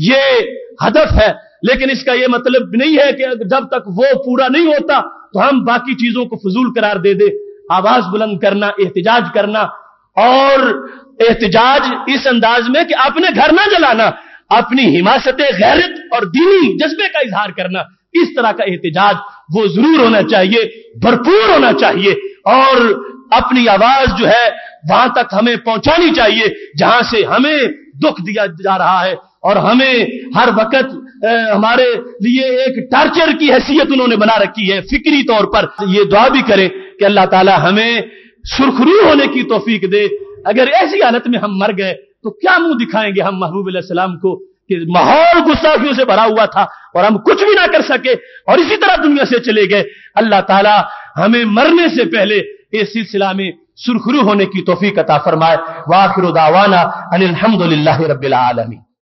یہ ہدف ہے لیکن اس کا یہ مطلب نہیں ہے کہ جب تک وہ پورا نہیں ہوتا تو ہم باقی چیزوں کو فضول قرار دے دیں. آواز بلند کرنا، احتجاج کرنا اور احتجاج اس انداز میں کہ اپنے گھر نہ جلانا، اپنی حماست غیرت اور دینی جذبے کا اظہار کرنا، اس طرح کا احتجاج وہ ضرور ہونا چاہیے، بھرپور ہونا چاہیے اور اپنی آواز جو ہے وہاں تک ہمیں پہنچانی چاہیے جہاں سے ہمیں دکھ دیا جا رہا ہے اور ہمیں ہر وقت ہمارے لیے ایک ٹارچر کی حیثیت انہوں نے بنا رکھی ہے فکری طور پر. یہ دعا بھی کریں کہ اللہ تعالی ہمیں سرخرو ہونے کی توفیق دے. اگر ایسی حالت میں ہم مر گئے تو کیا منہ دکھائیں گے ہم محبوب علیہ السلام کو کہ ماحول گستاخیوں سے بھرا ہوا تھا اور ہم کچھ بھی نہ کر سکے اور اسی طرح دنیا سے چلے گئے. اللہ تعالی ہمیں مرنے سے پہلے اس سلسلہ میں سرخرو ہونے کی توفیق عطا فرمائے. وآخر دعوانا ان الحمد للہ رب العالمین.